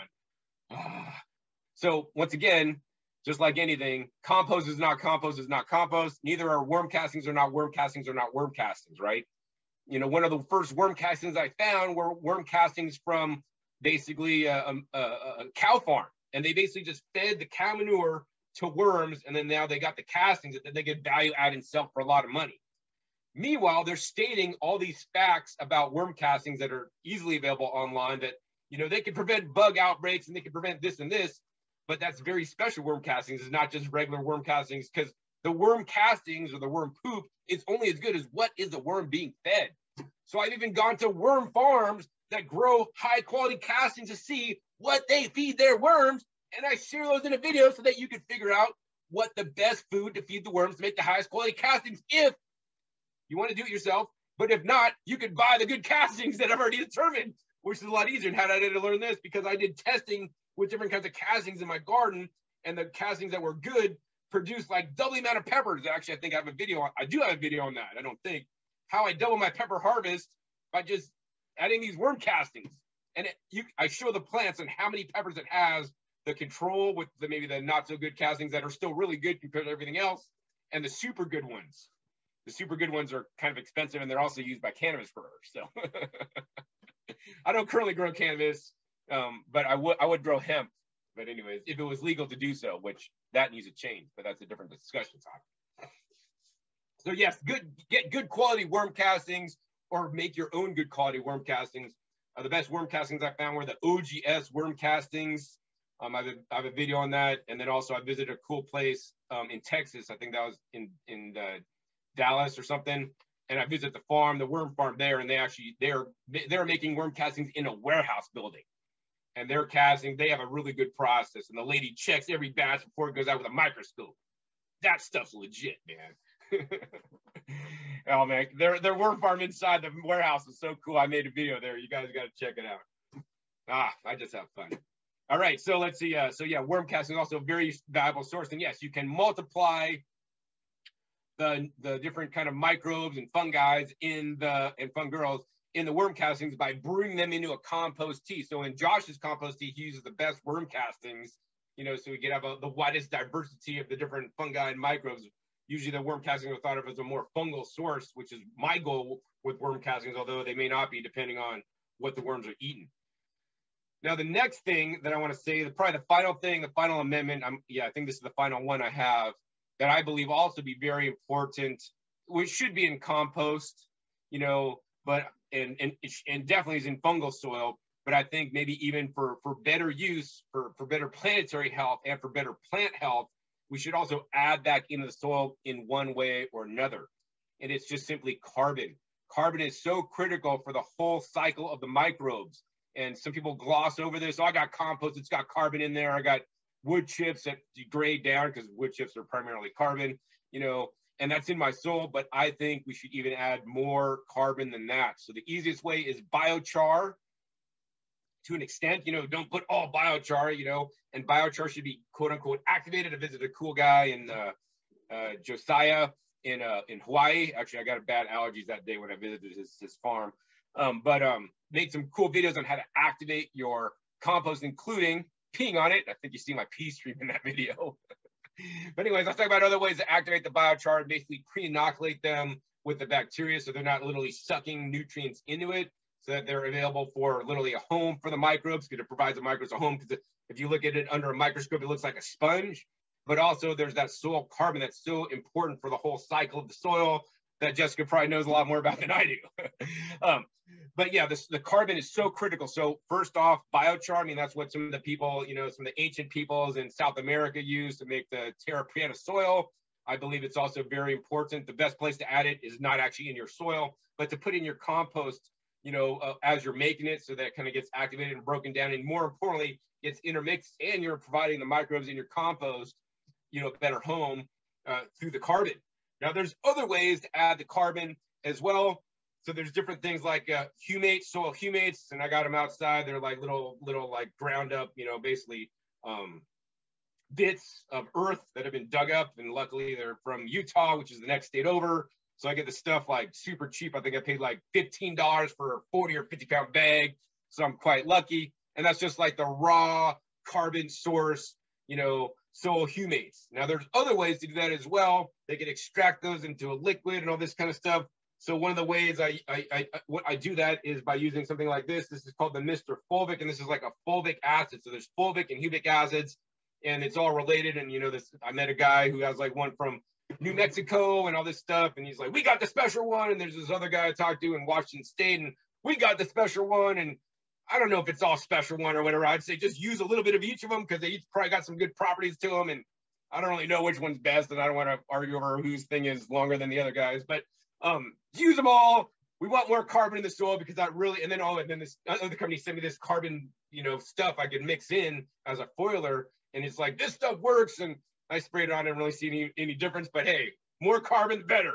So once again, just like anything, compost is not compost is not compost. Neither are worm castings or not worm castings or not worm castings, right? You know, one of the first worm castings I found were worm castings from basically a cow farm. And they basically just fed the cow manure to worms, and then now they got the castings that they could value add and sell for a lot of money. Meanwhile, they're stating all these facts about worm castings that are easily available online that, you know, they can prevent bug outbreaks and they can prevent this and this, but that's very special worm castings. It's not just regular worm castings, because the worm castings or the worm poop is only as good as what is the worm being fed. So I've even gone to worm farms that grow high quality castings to see what they feed their worms. And I share those in a video so that you can figure out what the best food to feed the worms to make the highest quality castings if you want to do it yourself. But if not, you could buy the good castings that I've already determined, which is a lot easier. And how did I learn this? Because I did testing with different kinds of castings in my garden, and the castings that were good produced like double the amount of peppers. Actually, I think I have a video on, I do have a video on that. I don't think how I double my pepper harvest by just adding these worm castings. And I show the plants and how many peppers it has, the control with maybe the not so good castings that are still really good compared to everything else, and the super good ones. The super good ones are kind of expensive, and they're also used by cannabis growers. So I don't currently grow cannabis, but I would grow hemp. But anyways, if it was legal to do so, which that needs to change, but that's a different discussion topic. So yes, get good quality worm castings, or make your own good quality worm castings. The best worm castings I found were the OGS worm castings. I have a video on that, and then also I visited a cool place in Texas. I think that was in Dallas or something. And I visited the farm, the worm farm there, and they're making worm castings in a warehouse building. And their casting, they have a really good process. And the lady checks every batch before it goes out with a microscope. That stuff's legit, man. Oh man, their worm farm inside the warehouse is so cool. I made a video there. You guys got to check it out. I just have fun. All right, so let's see. So yeah, worm casting is also a very valuable source. And yes, you can multiply the different kind of microbes and fungi and fungirls in the worm castings by brewing them into a compost tea. So in Josh's compost tea, he uses the best worm castings, you know, so we can have the widest diversity of the different fungi and microbes. Usually the worm castings are thought of as a more fungal source, which is my goal with worm castings, although they may not be depending on what the worms are eating. Now, the next thing that I want to say, probably the final thing, the final amendment, I think this is the final one I have, that I believe also be very important, which should be in compost, you know, but and definitely is in fungal soil, but I think maybe even for better use, for better planetary health and for better plant health, we should also add back into the soil in one way or another. And it's just simply carbon. Carbon is so critical for the whole cycle of the microbes. And some people gloss over this. Oh, I got compost, it's got carbon in there. I got wood chips that degrade down because wood chips are primarily carbon, and that's in my soil, but I think we should even add more carbon than that. So the easiest way is biochar to an extent, don't put all biochar, and biochar should be quote unquote activated. I visited a cool guy in Josiah in Hawaii. Actually, I got bad allergies that day when I visited his farm, but made some cool videos on how to activate your compost, including peeing on it. I think you see my pee stream in that video. But anyways, I'll talk about other ways to activate the biochar and basically pre-inoculate them with the bacteria so they're not literally sucking nutrients into it, so that they're available for literally a home for the microbes, because it provides the microbes a home. Because if you look at it under a microscope, it looks like a sponge. But also there's that soil carbon that's so important for the whole cycle of the soil that Jessica probably knows a lot more about than I do. But yeah, the carbon is so critical. So first off, biochar, I mean, that's what some of the people, some of the ancient peoples in South America used to make the terra preta soil. I believe it's also very important. The best place to add it is not actually in your soil, but to put in your compost, as you're making it, so that it kind of gets activated and broken down. And more importantly, it's intermixed and you're providing the microbes in your compost, a better home through the carbon. Now, there's other ways to add the carbon as well. So there's different things like humates, soil humates, and I got them outside. They're like little like ground up, basically bits of earth that have been dug up. And luckily they're from Utah, which is the next state over. So I get the stuff like super cheap. I think I paid like $15 for a 40 or 50 pound bag. So I'm quite lucky. And that's just like the raw carbon source, soil humates. Now there's other ways to do that as well. They can extract those into a liquid and all this kind of stuff. So one of the ways I do that is by using something like this. This is called the Mr. Fulvic, and this is like a fulvic acid. So there's fulvic and humic acids, and it's all related. And I met a guy who has like one from New Mexico and all this stuff, and he's like, we got the special one. And there's this other guy I talked to in Washington State, and we got the special one. And I don't know if it's all special one or whatever. I'd say just use a little bit of each of them, because they each probably got some good properties to them. And I don't really know which one's best, and I don't want to argue over whose thing is longer than the other guys, but use them all. We want more carbon in the soil, because that really, and then this other company sent me this carbon, stuff I could mix in as a foliar, and it's like, this stuff works, and I sprayed it on, I didn't really see any difference, but hey, more carbon, better.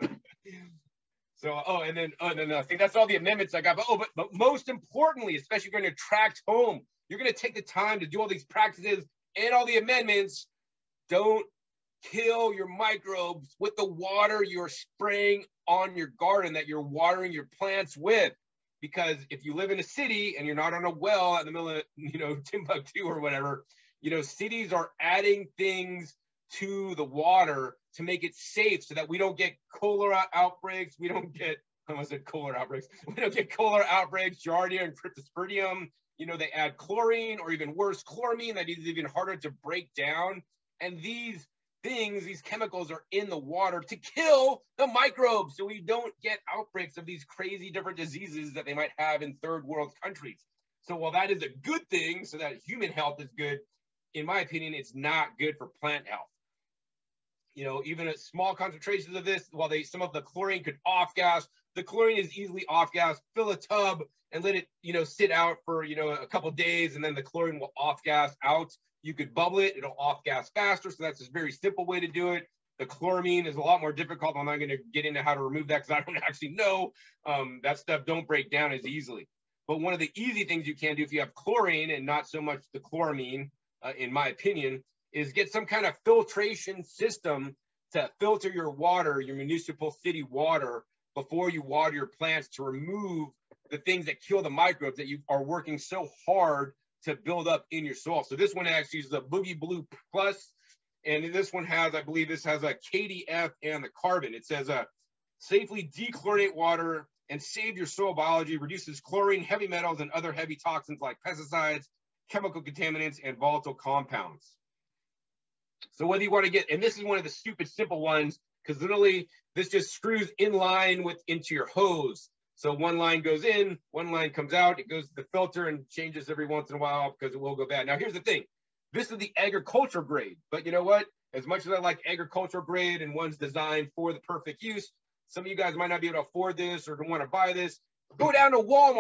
So, and then I think that's all the amendments I got. But most importantly, especially if you're going to attract home, you're going to take the time to do all these practices and all the amendments. Don't kill your microbes with the water you're spraying on your garden that you're watering your plants with. Because if you live in a city and you're not on a well in the middle of, Timbuktu or whatever, cities are adding things to the water to make it safe, so that we don't get cholera outbreaks. We don't get, I almost said cholera outbreaks. We don't get cholera outbreaks, Giardia and Cryptosporidium. They add chlorine, or even worse, chloramine, that is even harder to break down. And these chemicals are in the water to kill the microbes, so we don't get outbreaks of these crazy different diseases that they might have in third world countries. So while that is a good thing, so that human health is good, in my opinion, it's not good for plant health. Even at small concentrations of this, while some of the chlorine could off gas, the chlorine is easily off gas. Fill a tub and let it, sit out for, a couple of days, and then the chlorine will off gas out. You could bubble it, it'll off gas faster. So that's a very simple way to do it. The chloramine is a lot more difficult. I'm not going to get into how to remove that, because I don't actually know. That stuff don't break down as easily. But one of the easy things you can do if you have chlorine and not so much the chloramine, in my opinion, is get some kind of filtration system to filter your water, your municipal city water, before you water your plants, to remove the things that kill the microbes that you are working so hard to build up in your soil. So this one actually is the Boogie Blue Plus, and this one has, I believe this has a KDF and the carbon. It says safely dechlorinate water and save your soil biology, reduces chlorine, heavy metals, and other heavy toxins like pesticides, chemical contaminants, and volatile compounds. So whether you want to get, and this is one of the stupid simple ones, because literally this just screws in line into your hose. So one line goes in, one line comes out, it goes to the filter and changes every once in a while, because it will go bad. Now here's the thing, this is the agricultural grade, but you know what? As much as I like agricultural grade and one's designed for the perfect use, some of you guys might not be able to afford this or don't want to buy this. Go down to Walmart,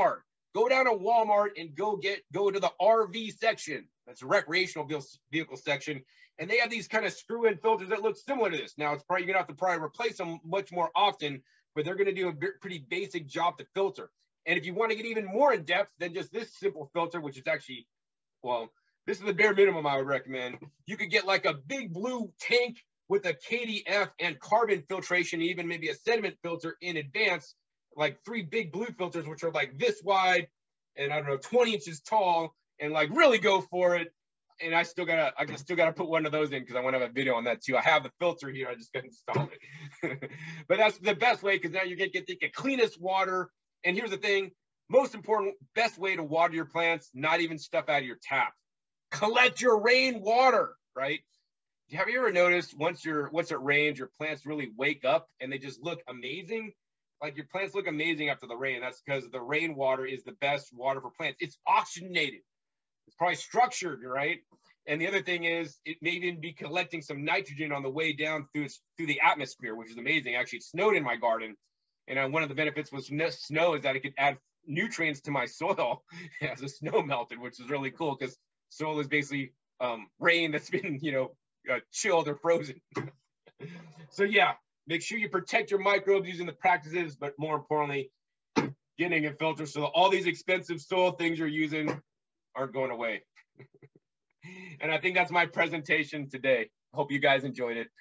go down to Walmart and go to the RV section. That's a recreational vehicle section. And they have these kind of screw-in filters that look similar to this. Now, it's probably, you're going to have to replace them much more often, but they're going to do a pretty basic job to filter. And if you want to get even more in depth than just this simple filter, which is actually, well, this is the bare minimum I would recommend. You could get like a big blue tank with a KDF and carbon filtration, even maybe a sediment filter in advance, like 3 big blue filters, which are like this wide and I don't know, 20 inches tall, and like really go for it. And I still gotta put one of those in because I want to have a video on that too. I have the filter here, I just gotta install it. But that's the best way, because now you get the cleanest water. And here's the thing, most important, best way to water your plants, not even stuff out of your tap. Collect your rainwater, right? Have you ever noticed once it rains, your plants really wake up and they just look amazing? Like your plants look amazing after the rain. That's because the rainwater is the best water for plants. It's oxygenated. It's probably structured, right? And the other thing is, it may even be collecting some nitrogen on the way down through the atmosphere, which is amazing. Actually, it snowed in my garden. And one of the benefits was snow is that it could add nutrients to my soil as the snow melted, which is really cool because soil is basically rain that's been, chilled or frozen. So yeah, make sure you protect your microbes using the practices, but more importantly, getting a filter so that all these expensive soil things you're using aren't going away. And I think that's my presentation today. Hope you guys enjoyed it.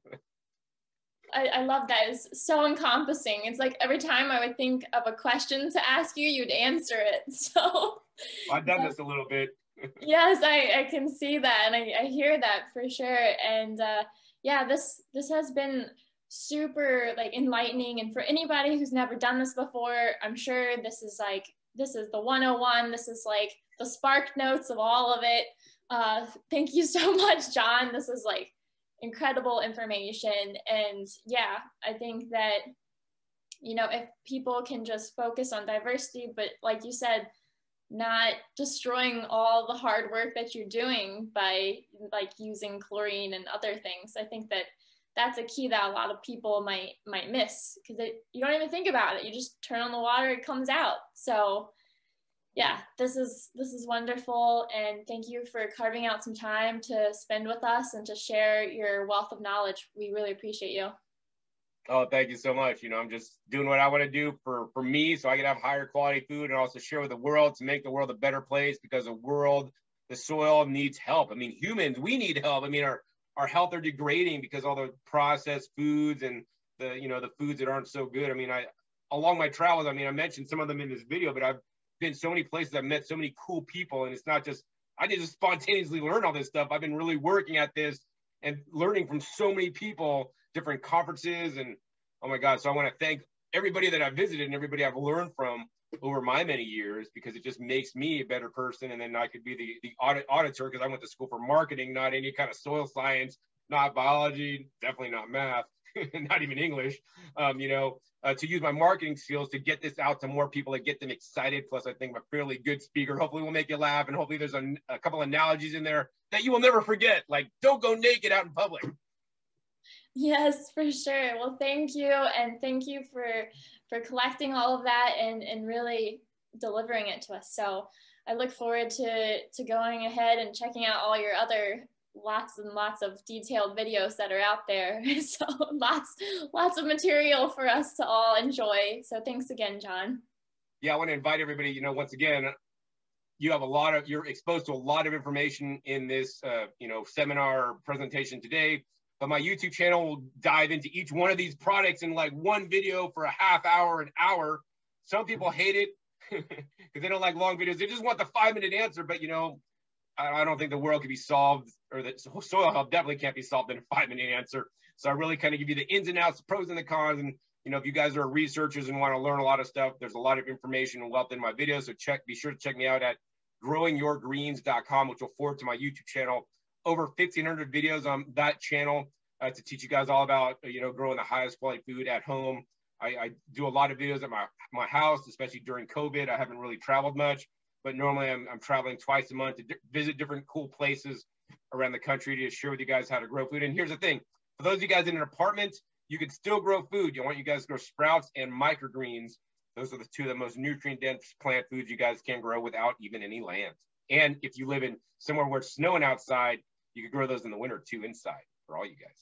I love that. It's so encompassing. It's like every time I would think of a question to ask you, you'd answer it. So I've done this a little bit. Yes, I can see that, and I hear that for sure. And yeah, this has been super like enlightening. And for anybody who's never done this before, I'm sure this is the 101. This is like the spark notes of all of it. Thank you so much, John. This is like incredible information. And yeah, I think that, if people can just focus on diversity, but like you said, not destroying all the hard work that you're doing by like using chlorine and other things. I think that that's a key that a lot of people might miss, because you don't even think about it. You just turn on the water, it comes out. So yeah, this is wonderful. And thank you for carving out some time to spend with us and to share your wealth of knowledge. We really appreciate you. Oh, thank you so much. I'm just doing what I want to do for me, so I can have higher quality food and also share with the world to make the world a better place, because the soil needs help. I mean, humans, we need help. I mean, our health are degrading because all the processed foods and the foods that aren't so good. I mean, along my travels, I mentioned some of them in this video, but I've been so many places, I've met so many cool people, and it's not just, I didn't just spontaneously learn all this stuff. I've been really working at this and learning from so many people, different conferences, and oh my God. So I want to thank everybody that I've visited and everybody I've learned from over my many years, because it just makes me a better person. And then I could be the auditor, because I went to school for marketing, not any kind of soil science, not biology, definitely not math, not even English, to use my marketing skills to get this out to more people, to get them excited. Plus, I think I'm a fairly good speaker. Hopefully we'll make you laugh. And hopefully there's a couple analogies in there that you will never forget. Like, don't go naked out in public. Yes, for sure. Well, thank you. And thank you for collecting all of that and really delivering it to us. So I look forward to going ahead and checking out all your other lots and lots of detailed videos that are out there. So lots of material for us to all enjoy. So thanks again, John. Yeah, I want to invite everybody, once again, you're exposed to a lot of information in this, seminar presentation today. But my YouTube channel will dive into each one of these products in like one video for a half hour, an hour. Some people hate it because they don't like long videos. They just want the 5-minute answer. But, I don't think the world can be solved, or that soil health definitely can't be solved in a 5-minute answer. So I really kind of give you the ins and outs, the pros and the cons. And, if you guys are researchers and want to learn a lot of stuff, there's a lot of information and wealth in my videos. So be sure to check me out at growingyourgreens.com, which will forward to my YouTube channel. Over 1,500 videos on that channel to teach you guys all about, growing the highest quality food at home. I do a lot of videos at my house, especially during COVID. I haven't really traveled much, but normally I'm traveling twice a month to visit different cool places around the country to share with you guys how to grow food. And here's the thing, for those of you guys in an apartment, you can still grow food. I want you guys to grow sprouts and microgreens Those are the two of the most nutrient-dense plant foods you guys can grow without even any land. And if you live in somewhere where it's snowing outside, you can grow those in the winter too inside for all you guys.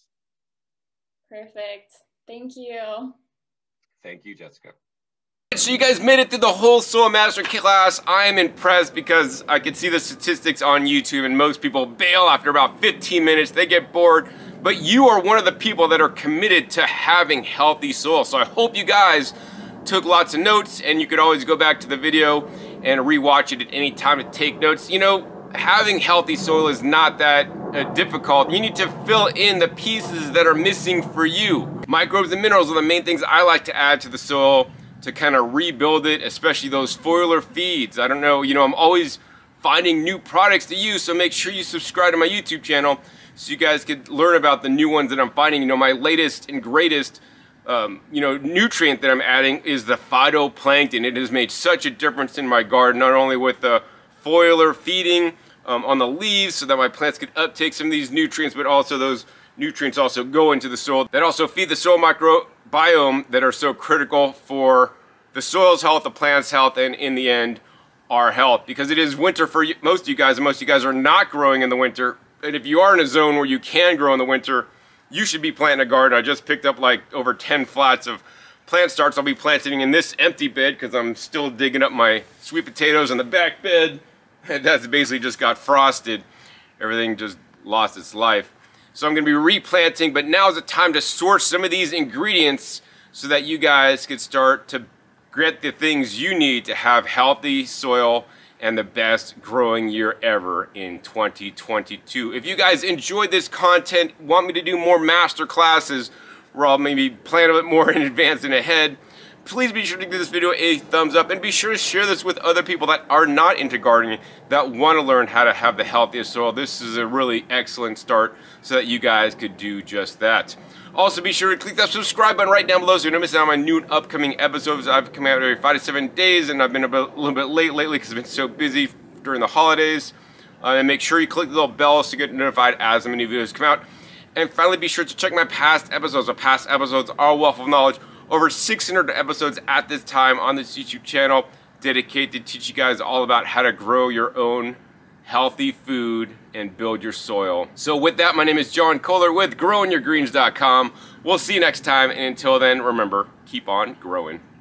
Perfect. Thank you. Thank you, Jessica. So you guys made it through the whole Soil Master class. I am impressed because I can see the statistics on YouTube and most people bail after about 15 minutes. They get bored. But you are one of the people that are committed to having healthy soil. So I hope you guys took lots of notes, and you could always go back to the video and rewatch it at any time to take notes. You know, having healthy soil is not that difficult. You need to fill in the pieces that are missing for you. Microbes and minerals are the main things I like to add to the soil to kind of rebuild it, especially those foliar feeds. I don't know, you know, I'm always finding new products to use, so make sure you subscribe to my YouTube channel so you guys could learn about the new ones that I'm finding. You know, my latest and greatest you know, nutrient that I'm adding is the phytoplankton. It has made such a difference in my garden, not only with the foliar feeding on the leaves so that my plants could uptake some of these nutrients, but also those nutrients also go into the soil that also feed the soil microbiome that are so critical for the soil's health, the plant's health, and in the end, our health. Because it is winter for most of you guys, and most of you guys are not growing in the winter. And if you are in a zone where you can grow in the winter, you should be planting a garden. I just picked up like over 10 flats of plant starts. I'll be planting in this empty bed because I'm still digging up my sweet potatoes in the back bed. And that's basically just got frosted. Everything just lost its life. So I'm going to be replanting, but now is the time to source some of these ingredients so that you guys could start to get the things you need to have healthy soil and the best growing year ever in 2022. If you guys enjoyed this content, want me to do more master classes where I'll maybe plan a bit more in advance and ahead, please be sure to give this video a thumbs up and be sure to share this with other people that are not into gardening that want to learn how to have the healthiest soil. This is a really excellent start so that you guys could do just that. Also, be sure to click that subscribe button right down below so you don't miss out on my new and upcoming episodes. I've come out every 5 to 7 days, and I've been a little bit late lately because I've been so busy during the holidays. And make sure you click the little bell to get notified as the new videos come out. And finally, be sure to check my past episodes. The past episodes are a wealth of knowledge. Over 600 episodes at this time on this YouTube channel dedicated to teach you guys all about how to grow your own healthy food and build your soil. So with that, my name is John Kohler with growingyourgreens.com. We'll see you next time, and until then, remember, keep on growing.